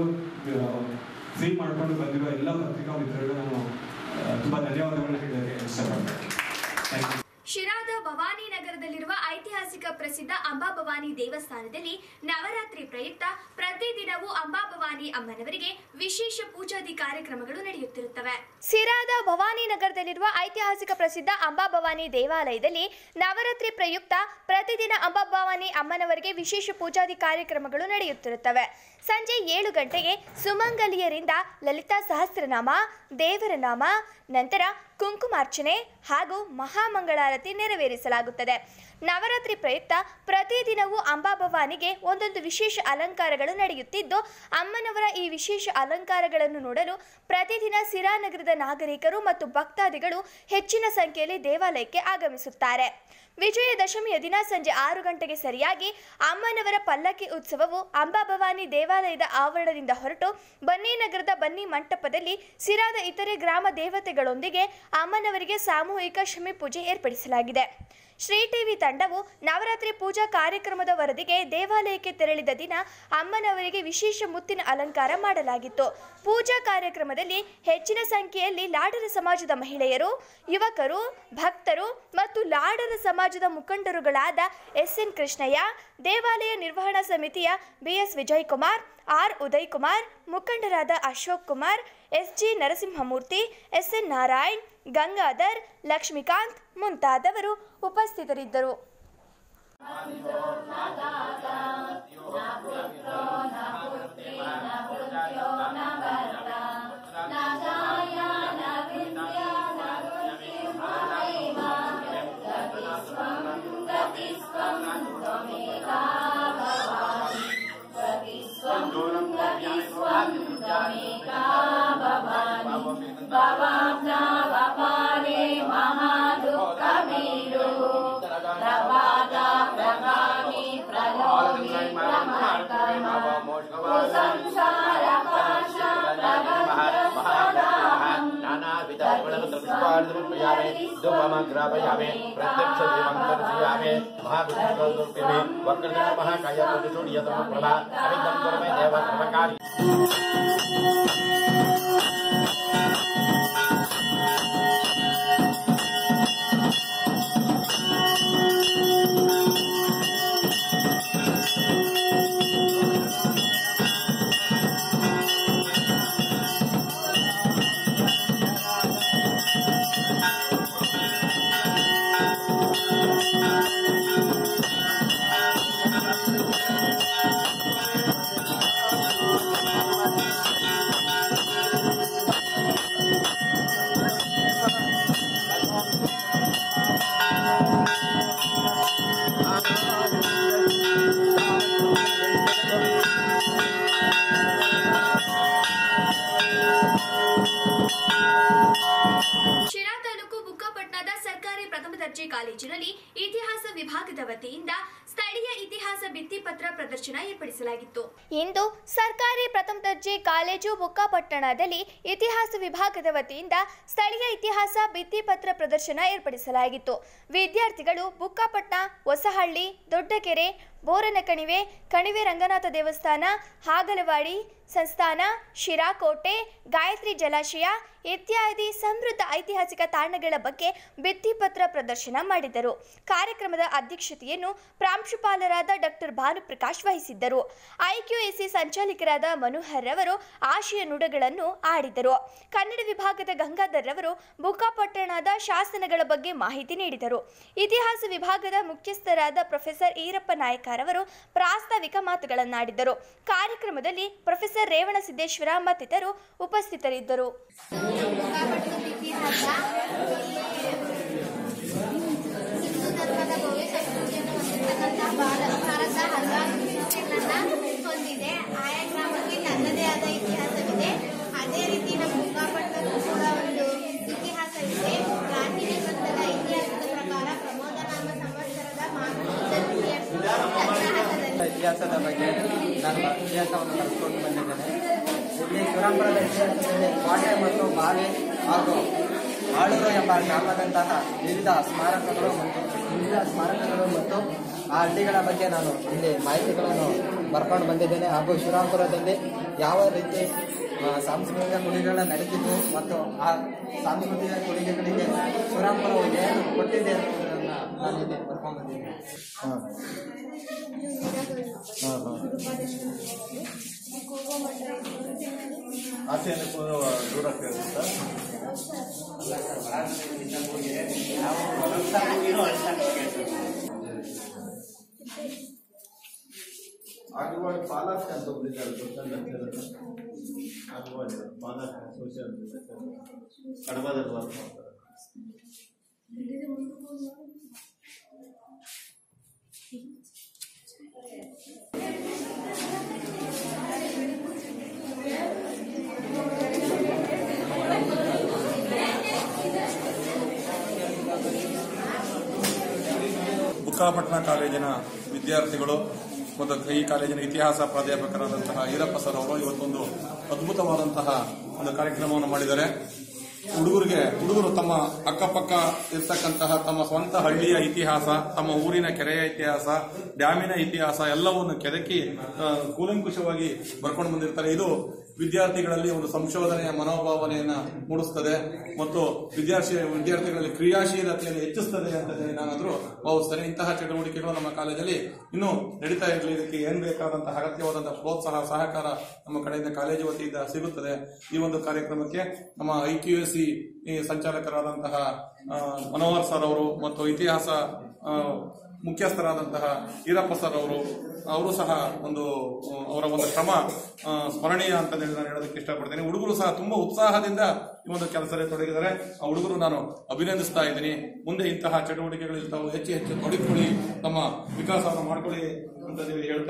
ಫ್ರೀ ಮಾಡ್ಕೊಂಡು ಬಂದಿರೋ ಎಲ್ಲ ಪತ್ರಿಕಾ ಮಿತ್ರರು ನಾನು ತುಂಬಾ ಧನ್ಯವಾದಗಳನ್ನ ಹೇಳೋದಕ್ಕೆ ಇಷ್ಟಪಡ್ತೇನೆ. Thank you. ಶಿರಾದ ಭವಾನಿ ನಗರದಲ್ಲಿರುವ ಐತಿಹಾಸಿಕ ಪ್ರಸಿದ್ಧ ಅಂಬಾಭವಾನಿ ದೇವಸ್ಥಾನದಲ್ಲಿ ನವರಾತ್ರಿ ಪ್ರಯುಕ್ತ ಪ್ರತಿದಿನವೂ ಅಂಬಾಭವಾನಿ ಅಮ್ಮನವರಿಗೆ ವಿಶೇಷ ಪೂಜಾದಿ ಕಾರ್ಯಕ್ರಮಗಳು ನಡೆಯುತ್ತಿರುತ್ತವೆ. ಶಿರಾದ ಭವಾನಿ ನಗರದಲ್ಲಿರುವ ಐತಿಹಾಸಿಕ ಪ್ರಸಿದ್ಧ ಅಂಬಾಭವಾನಿ ದೇವಾಲಯದಲ್ಲಿ ನವರಾತ್ರಿ ಪ್ರಯುಕ್ತ ಪ್ರತಿದಿನ ಅಂಬಾಭವಾನಿ ಅಮ್ಮನವರಿಗೆ ವಿಶೇಷ ಪೂಜಾದಿ ಕಾರ್ಯಕ್ರಮಗಳು ನಡೆಯುತ್ತಿರುತ್ತವೆ. ಸಂಜೆ 7 ಗಂಟೆಗೆ ಸುಮಂಗಲಿಯರಿಂದ ಲಲಿತಾ ಸಹಸ್ರನಾಮ, ದೇವರ ನಾಮ, ನಂತರ ಕುಂಕುಮಾರ್ಚನೆ ಹಾಗೂ ಮಹಾಮಂಗಳಾರತಿ ನೆರವೇರಿಸಲಾಗುತ್ತದೆ. ನವರಾತ್ರಿ ಪ್ರಯುಕ್ತ ಪ್ರತಿದಿನವೂ ಅಂಬಾಭವಾನಿಗೆ ಒಂದೊಂದು ವಿಶೇಷ ಅಲಂಕಾರಗಳು ನಡೆಯುತ್ತಿದ್ದು, ಅಮ್ಮನವರ ಈ ವಿಶೇಷ ಅಲಂಕಾರಗಳನ್ನು ನೋಡಲು ಪ್ರತಿದಿನ ಸಿರಾ ನಗರದ ನಾಗರಿಕರು ಮತ್ತು ಭಕ್ತಾದಿಗಳು ಹೆಚ್ಚಿನ ಸಂಖ್ಯೆಯಲ್ಲಿ ದೇವಾಲಯಕ್ಕೆ ಆಗಮಿಸುತ್ತಾರೆ. ವಿಜಯದಶಮಿಯ ದಿನ ಸಂಜೆ 6 ಗಂಟೆಗೆ ಸರಿಯಾಗಿ ಅಮ್ಮನವರ ಪಲ್ಲಕ್ಕಿ ಉತ್ಸವವು ಅಂಬಾಭವಾನಿ ದೇವಾಲಯದ ಆವರಣದಿಂದ ಹೊರಟು ಬನ್ನಿ ನಗರದ ಬನ್ನಿ ಮಂಟಪದಲ್ಲಿ ಸಿರಾದ ಇತರೆ ಗ್ರಾಮ ದೇವತೆಗಳೊಂದಿಗೆ ಅಮ್ಮನವರಿಗೆ ಸಾಮೂಹಿಕ ಶಮಿ ಪೂಜೆ ಏರ್ಪಡಿಸಲಾಗಿದೆ. ಶ್ರೀ ಟಿವಿ ತಂಡವು ನವರಾತ್ರಿ ಪೂಜಾ ಕಾರ್ಯಕ್ರಮದ ವರದಿಗೆ ದೇವಾಲಯಕ್ಕೆ ತೆರಳಿದ ದಿನ ಅಮ್ಮನವರಿಗೆ ವಿಶೇಷ ಮುತ್ತಿನ ಅಲಂಕಾರ ಮಾಡಲಾಗಿತ್ತು. ಪೂಜಾ ಕಾರ್ಯಕ್ರಮದಲ್ಲಿ ಹೆಚ್ಚಿನ ಸಂಖ್ಯೆಯಲ್ಲಿ ಲಾಡರ ಸಮಾಜದ ಮಹಿಳೆಯರು, ಯುವಕರು, ಭಕ್ತರು ಮತ್ತು ಲಾಡರ ಸಮಾಜದ ಮುಖಂಡರುಗಳಾದ ಎಸ್ಎನ್ ಕೃಷ್ಣಯ್ಯ, ದೇವಾಲಯ ನಿರ್ವಹಣಾ ಸಮಿತಿಯ ಬಿಎಸ್ ವಿಜಯಕುಮಾರ್, ಆರ್ ಉದಯ್ ಕುಮಾರ್, ಮುಖಂಡರಾದ ಅಶೋಕ್ ಕುಮಾರ್, ಎಸ್ಜಿ ನರಸಿಂಹಮೂರ್ತಿ, ಎಸ್ಎನ್ ನಾರಾಯಣ್, ಗಂಗಾಧರ್, ಲಕ್ಷ್ಮೀಕಾಂತ್ ಮುಂತಾದವರು ಉಪಸ್ಥಿತರಿದ್ದರು. ಕಾಲೇಜಿನಲ್ಲಿ ಇತಿಹಾಸ ವಿಭಾಗದ ವತಿಯಿಂದ ಸ್ಥಳೀಯ ಇತಿಹಾಸ ಭಿತ್ತಿಪತ್ರ ಪ್ರದರ್ಶನ ಏರ್ಪಡಿಸಲಾಗಿತ್ತು. ಇಂದು ಸರ್ಕಾರಿ ಪ್ರಥಮ ದರ್ಜೆ ಕಾಲೇಜು ಬುಕ್ಕಾಪಟ್ಟಣದಲ್ಲಿ ಇತಿಹಾಸ ವಿಭಾಗದ ವತಿಯಿಂದ ಸ್ಥಳೀಯ ಇತಿಹಾಸ ಭಿತ್ತಿಪತ್ರ ಪ್ರದರ್ಶನ ಏರ್ಪಡಿಸಲಾಗಿತ್ತು. ವಿದ್ಯಾರ್ಥಿಗಳು ಬುಕ್ಕಾಪಟ್ಟಣ, ಹೊಸಹಳ್ಳಿ, ದೊಡ್ಡಕೆರೆ, ಬೋರನಕಣಿವೆ, ಕಣಿವೆ ರಂಗನಾಥ ದೇವಸ್ಥಾನ, ಹಾಗಲವಾಡಿ ಸಂಸ್ಥಾನ, ಶಿರಾಕೋಟೆ, ಗಾಯತ್ರಿ ಜಲಾಶಯ ಇತ್ಯಾದಿ ಸಮೃದ್ಧ ಐತಿಹಾಸಿಕ ತಾಣಗಳ ಬಗ್ಗೆ ಭಿತ್ತಿಪತ್ರ ಪ್ರದರ್ಶನ ಮಾಡಿದರು. ಕಾರ್ಯಕ್ರಮದ ಅಧ್ಯಕ್ಷತೆಯನ್ನು ಪ್ರಾಂಶುಪಾಲರಾದ ಡಾಕ್ಟರ್ ಭಾನುಪ್ರಕಾಶ್ ವಹಿಸಿದ್ದರು. ಐಕ್ಯೂಎಸಿ ಸಂಚಾಲಕರಾದ ಮನೋಹರ್ ರವರು ಆಶಯ ನುಡಿಗಳನ್ನು ಆಡಿದರು. ಕನ್ನಡ ವಿಭಾಗದ ಗಂಗಾಧರ್ ರವರು ಬುಕ್ಕಾಪಟ್ಟಣದ ಶಾಸನಗಳ ಬಗ್ಗೆ ಮಾಹಿತಿ ನೀಡಿದರು. ಇತಿಹಾಸ ವಿಭಾಗದ ಮುಖ್ಯಸ್ಥರಾದ ಪ್ರೊಫೆಸರ್ ಈರಪ್ಪ ನಾಯಕರವರು ಪ್ರಾಸ್ತಾವಿಕ ಮಾತುಗಳನ್ನಾಡಿದರು. ಕಾರ್ಯಕ್ರಮದಲ್ಲಿ ಪ್ರೊಫೆಸರ್ ರೇವಣಸಿದ್ದೇಶ್ವರ ಮತ್ತಿತರರು ಉಪಸ್ಥಿತರಿದ್ದರು. ಭಾರತ ಹಲವಾರು ಹೊಂದಿದೆ. ಆಯಾ ಗ್ರಾಮಕ್ಕೆ ನನ್ನದೇ ಆದ ಇತಿಹಾಸವಿದೆ. ಅದೇ ರೀತಿ ನಮ್ಮ ಬುಕ್ಕಾಪಟ್ಟಣಕ್ಕೂ ಕೂಡ ಒಂದು ಇತಿಹಾಸವಿದೆ. ಪ್ರಾಚೀನ ಗ್ರಂಥದ ಇತಿಹಾಸದ ಪ್ರಕಾರ ಪ್ರಮೋದನಾಮ ಸಂವತ್ಸರದ ಇತಿಹಾಸದ ಬಗ್ಗೆ ನಾನು ಇತಿಹಾಸವನ್ನು ಕಲಿತ್ಕೊಂಡು ಬಂದಿದ್ದೇನೆ. ಇಲ್ಲಿ ಶಿವರಾಂಪುರದ ಇತಿಹಾಸದಲ್ಲಿ ಕೋಟೆ ಮತ್ತು ಬಾವಿ ಹಾಗೂ ಆಳೂರು ಎಂಬ ಗ್ರಾಮದಂತಹ ವಿವಿಧ ಸ್ಮಾರಕಗಳು ಮತ್ತು ಆ ಹಳ್ಳಿಗಳ ಬಗ್ಗೆ ನಾನು ಇಲ್ಲಿ ಮಾಹಿತಿಗಳನ್ನು ಬರ್ಕೊಂಡು ಬಂದಿದ್ದೇನೆ. ಹಾಗೂ ಶಿವರಾಂಪುರದಲ್ಲಿ ಯಾವ ರೀತಿ ಸಾಂಸ್ಕೃತಿಕ ಕೊಡುಗೆಗಳು ನಡೆದಿದ್ದು ಮತ್ತು ಆ ಸಾಂಸ್ಕೃತಿಕ ಕೊಡುಗೆಗಳಿಗೆ ಶಿವರಾಂಪುರವು ಏನು ಕೊಟ್ಟಿದೆ ಅನ್ನೋದನ್ನು ನಾನು ಇಲ್ಲಿ ಬರ್ಕೊಂಡು ಬಂದಿದ್ದೇನೆ. ಆಚೆಯಿಂದ ದೂರ ಕೇಳುತ್ತಾ ಆಗುವಾಗ ಪಾಲಕ್ ಅಂತ ಒಬ್ಬರಿದ್ದಾರೆ ಗೊತ್ತಂತ ಆಗುವಾಗ ಪಾಲಕ್ ಸೋಷಿಯಲ್ ಕಡಬದಲ್ಲಿ ವರ್ಕ್ ಮಾಡ್ತಾರೆ. ಬುಕ್ಕಾಪಟ್ಟಣ ಕಾಲೇಜಿನ ವಿದ್ಯಾರ್ಥಿಗಳು ಮತ್ತು ಈ ಕಾಲೇಜಿನ ಇತಿಹಾಸ ಪ್ರಾಧ್ಯಾಪಕರಾದಂತಹ ಈರಪ್ಪ ಸರ್ ಅವರು ಇವತ್ತೊಂದು ಅದ್ಭುತವಾದಂತಹ ಒಂದು ಕಾರ್ಯಕ್ರಮವನ್ನು ಮಾಡಿದ್ದಾರೆ. ಹುಡುಗರು ತಮ್ಮ ಅಕ್ಕಪಕ್ಕ ಇರ್ತಕ್ಕಂತಹ ತಮ್ಮ ಸ್ವಂತ ಹಳ್ಳಿಯ ಇತಿಹಾಸ, ತಮ್ಮ ಊರಿನ ಕೆರೆಯ ಇತಿಹಾಸ, ಡ್ಯಾಮಿನ ಇತಿಹಾಸ ಎಲ್ಲವನ್ನು ಕೆದಕಿ ಕೂಲಂಕುಷವಾಗಿ ಬರ್ಕೊಂಡು ಬಂದಿರ್ತಾರೆ. ಇದು ವಿದ್ಯಾರ್ಥಿಗಳಲ್ಲಿ ಒಂದು ಸಂಶೋಧನೆಯ ಮನೋಭಾವನೆಯನ್ನ ಮೂಡಿಸ್ತದೆ ಮತ್ತು ವಿದ್ಯಾರ್ಥಿಗಳಲ್ಲಿ ಕ್ರಿಯಾಶೀಲತೆಯನ್ನು ಹೆಚ್ಚಿಸ್ತದೆ ಅಂತ ನಾನಾದರೂ ಭಾವಿಸ್ತೇನೆ. ಇಂತಹ ಚಟುವಟಿಕೆಗಳು ನಮ್ಮ ಕಾಲೇಜಲ್ಲಿ ಇನ್ನೂ ನಡೀತಾ ಇರಲಿ. ಇದಕ್ಕೆ ಏನ್ ಬೇಕಾದಂತಹ ಅಗತ್ಯವಾದಂತಹ ಪ್ರೋತ್ಸಾಹ ಸಹಕಾರ ನಮ್ಮ ಕಡೆಯಿಂದ ಕಾಲೇಜು ವತಿಯಿಂದ ಸಿಗುತ್ತದೆ. ಈ ಒಂದು ಕಾರ್ಯಕ್ರಮಕ್ಕೆ ನಮ್ಮ IQAC ಸಂಚಾಲಕರಾದಂತಹ ಮನೋಹರ್ ಸರ್ ಅವರು ಮತ್ತು ಇತಿಹಾಸ ಮುಖ್ಯಸ್ಥರಾದಂತಹ ಈರಪ್ಪ ಸರ್ ಅವರು ಸಹ ಅವರ ಒಂದು ಶ್ರಮ ಸ್ಮರಣೀಯ ಅಂತ ನಾನು ಹೇಳೋದಕ್ಕೆ ಇಷ್ಟಪಡ್ತೇನೆ. ಹುಡುಗರು ಸಹ ತುಂಬಾ ಉತ್ಸಾಹದಿಂದ ಈ ಒಂದು ಕೆಲಸದಲ್ಲಿ ತೊಡಗಿದ್ದಾರೆ. ಆ ಹುಡುಗರು ನಾನು ಅಭಿನಂದಿಸ್ತಾ ಇದ್ದೀನಿ. ಮುಂದೆ ಇಂತಹ ಚಟುವಟಿಕೆಗಳು ತಾವು ಹೆಚ್ಚು ತೊಡಗಿಕೊಳ್ಳಿ, ತಮ್ಮ ವಿಕಾಸವನ್ನು ಮಾಡ್ಕೊಳ್ಳಿ ಅಂತ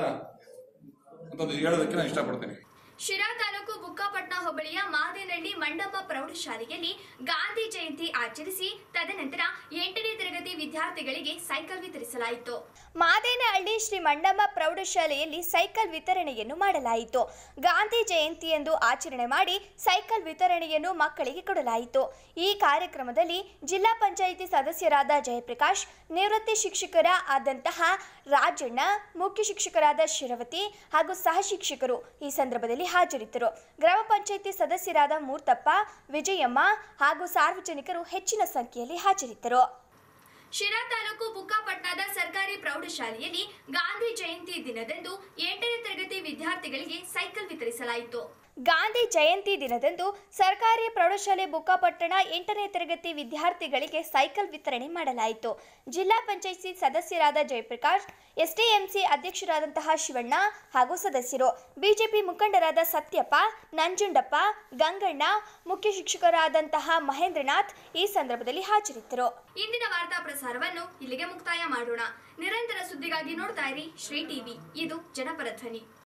ಹೇಳೋದಕ್ಕೆ ನಾನು ಇಷ್ಟಪಡ್ತೇನೆ. ಶಿರಾ ತಾಲೂಕು ಬುಕ್ಕಾಪಟ್ನ ಹೋಬಳಿಯ ಮಾದೇನಹಳ್ಳಿ ಮಂಡಮ್ಮ ಪ್ರೌಢಶಾಲೆಯಲ್ಲಿ ಗಾಂಧಿ ಜಯಂತಿ ಆಚರಿಸಿ ತದನಂತರ 8ನೇ ತರಗತಿ ವಿದ್ಯಾರ್ಥಿಗಳಿಗೆ ಸೈಕಲ್ ವಿತರಿಸಲಾಯಿತು. ಮಾದೇನಹಳ್ಳಿ ಶ್ರೀ ಮಂಡಮ್ಮ ಪ್ರೌಢಶಾಲೆಯಲ್ಲಿ ಸೈಕಲ್ ವಿತರಣೆಯನ್ನು ಮಾಡಲಾಯಿತು. ಗಾಂಧಿ ಜಯಂತಿಯಂದು ಆಚರಣೆ ಮಾಡಿ ಸೈಕಲ್ ವಿತರಣೆಯನ್ನು ಮಕ್ಕಳಿಗೆ ಕೊಡಲಾಯಿತು. ಈ ಕಾರ್ಯಕ್ರಮದಲ್ಲಿ ಜಿಲ್ಲಾ ಪಂಚಾಯಿತಿ ಸದಸ್ಯರಾದ ಜಯಪ್ರಕಾಶ್, ನಿವೃತ್ತಿ ಶಿಕ್ಷಕರ ಆದಂತಹ ರಾಜಣ್ಣ, ಮುಖ್ಯ ಶಿಕ್ಷಕರಾದ ಶಿರವತಿ ಹಾಗೂ ಸಹ ಶಿಕ್ಷಕರು ಈ ಸಂದರ್ಭದಲ್ಲಿ ಹಾಜರಿದ್ದರು. ಗ್ರಾಮ ಪಂಚಾಯಿತಿ ಸದಸ್ಯರಾದ ಮೂರ್ತಪ್ಪ, ವಿಜಯಮ್ಮ ಹಾಗೂ ಸಾರ್ವಜನಿಕರು ಹೆಚ್ಚಿನ ಸಂಖ್ಯೆಯಲ್ಲಿ ಹಾಜರಿದ್ದರು. ಶಿರಾ ತಾಲೂಕು ಬುಕ್ಕಾಪಟ್ನದ ಸರ್ಕಾರಿ ಪ್ರೌಢಶಾಲೆಯಲ್ಲಿ ಗಾಂಧಿ ಜಯಂತಿ ದಿನದಂದು 8ನೇ ತರಗತಿ ವಿದ್ಯಾರ್ಥಿಗಳಿಗೆ ಸೈಕಲ್ ವಿತರಿಸಲಾಯಿತು. ಗಾಂಧಿ ಜಯಂತಿ ದಿನದಂದು ಸರ್ಕಾರಿ ಪ್ರೌಢಶಾಲೆ ಬುಕ್ಕಾಪಟ್ಟಣ 8ನೇ ತರಗತಿ ವಿದ್ಯಾರ್ಥಿಗಳಿಗೆ ಸೈಕಲ್ ವಿತರಣೆ ಮಾಡಲಾಯಿತು. ಜಿಲ್ಲಾ ಪಂಚಾಯಿತಿ ಸದಸ್ಯರಾದ ಜಯಪ್ರಕಾಶ್, STMC ಅಧ್ಯಕ್ಷರಾದಂತಹ ಶಿವಣ್ಣ ಹಾಗೂ ಸದಸ್ಯರು, ಬಿಜೆಪಿ ಮುಖಂಡರಾದ ಸತ್ಯಪ್ಪ, ನಂಜುಂಡಪ್ಪ, ಗಂಗಣ್ಣ, ಮುಖ್ಯ ಶಿಕ್ಷಕರಾದಂತಹ ಮಹೇಂದ್ರನಾಥ್ ಈ ಸಂದರ್ಭದಲ್ಲಿ ಹಾಜರಿದ್ದರು. ಇಂದಿನ ವಾರ್ತಾ ಪ್ರಸಾರವನ್ನು ಇಲ್ಲಿಗೆ ಮುಕ್ತಾಯ ಮಾಡೋಣ. ನಿರಂತರ ಸುದ್ದಿಗಾಗಿ ನೋಡ್ತಾ ಇರಿ ಶ್ರೀ ಟಿವಿ. ಇದು ಜನಪರ ಧ್ವನಿ.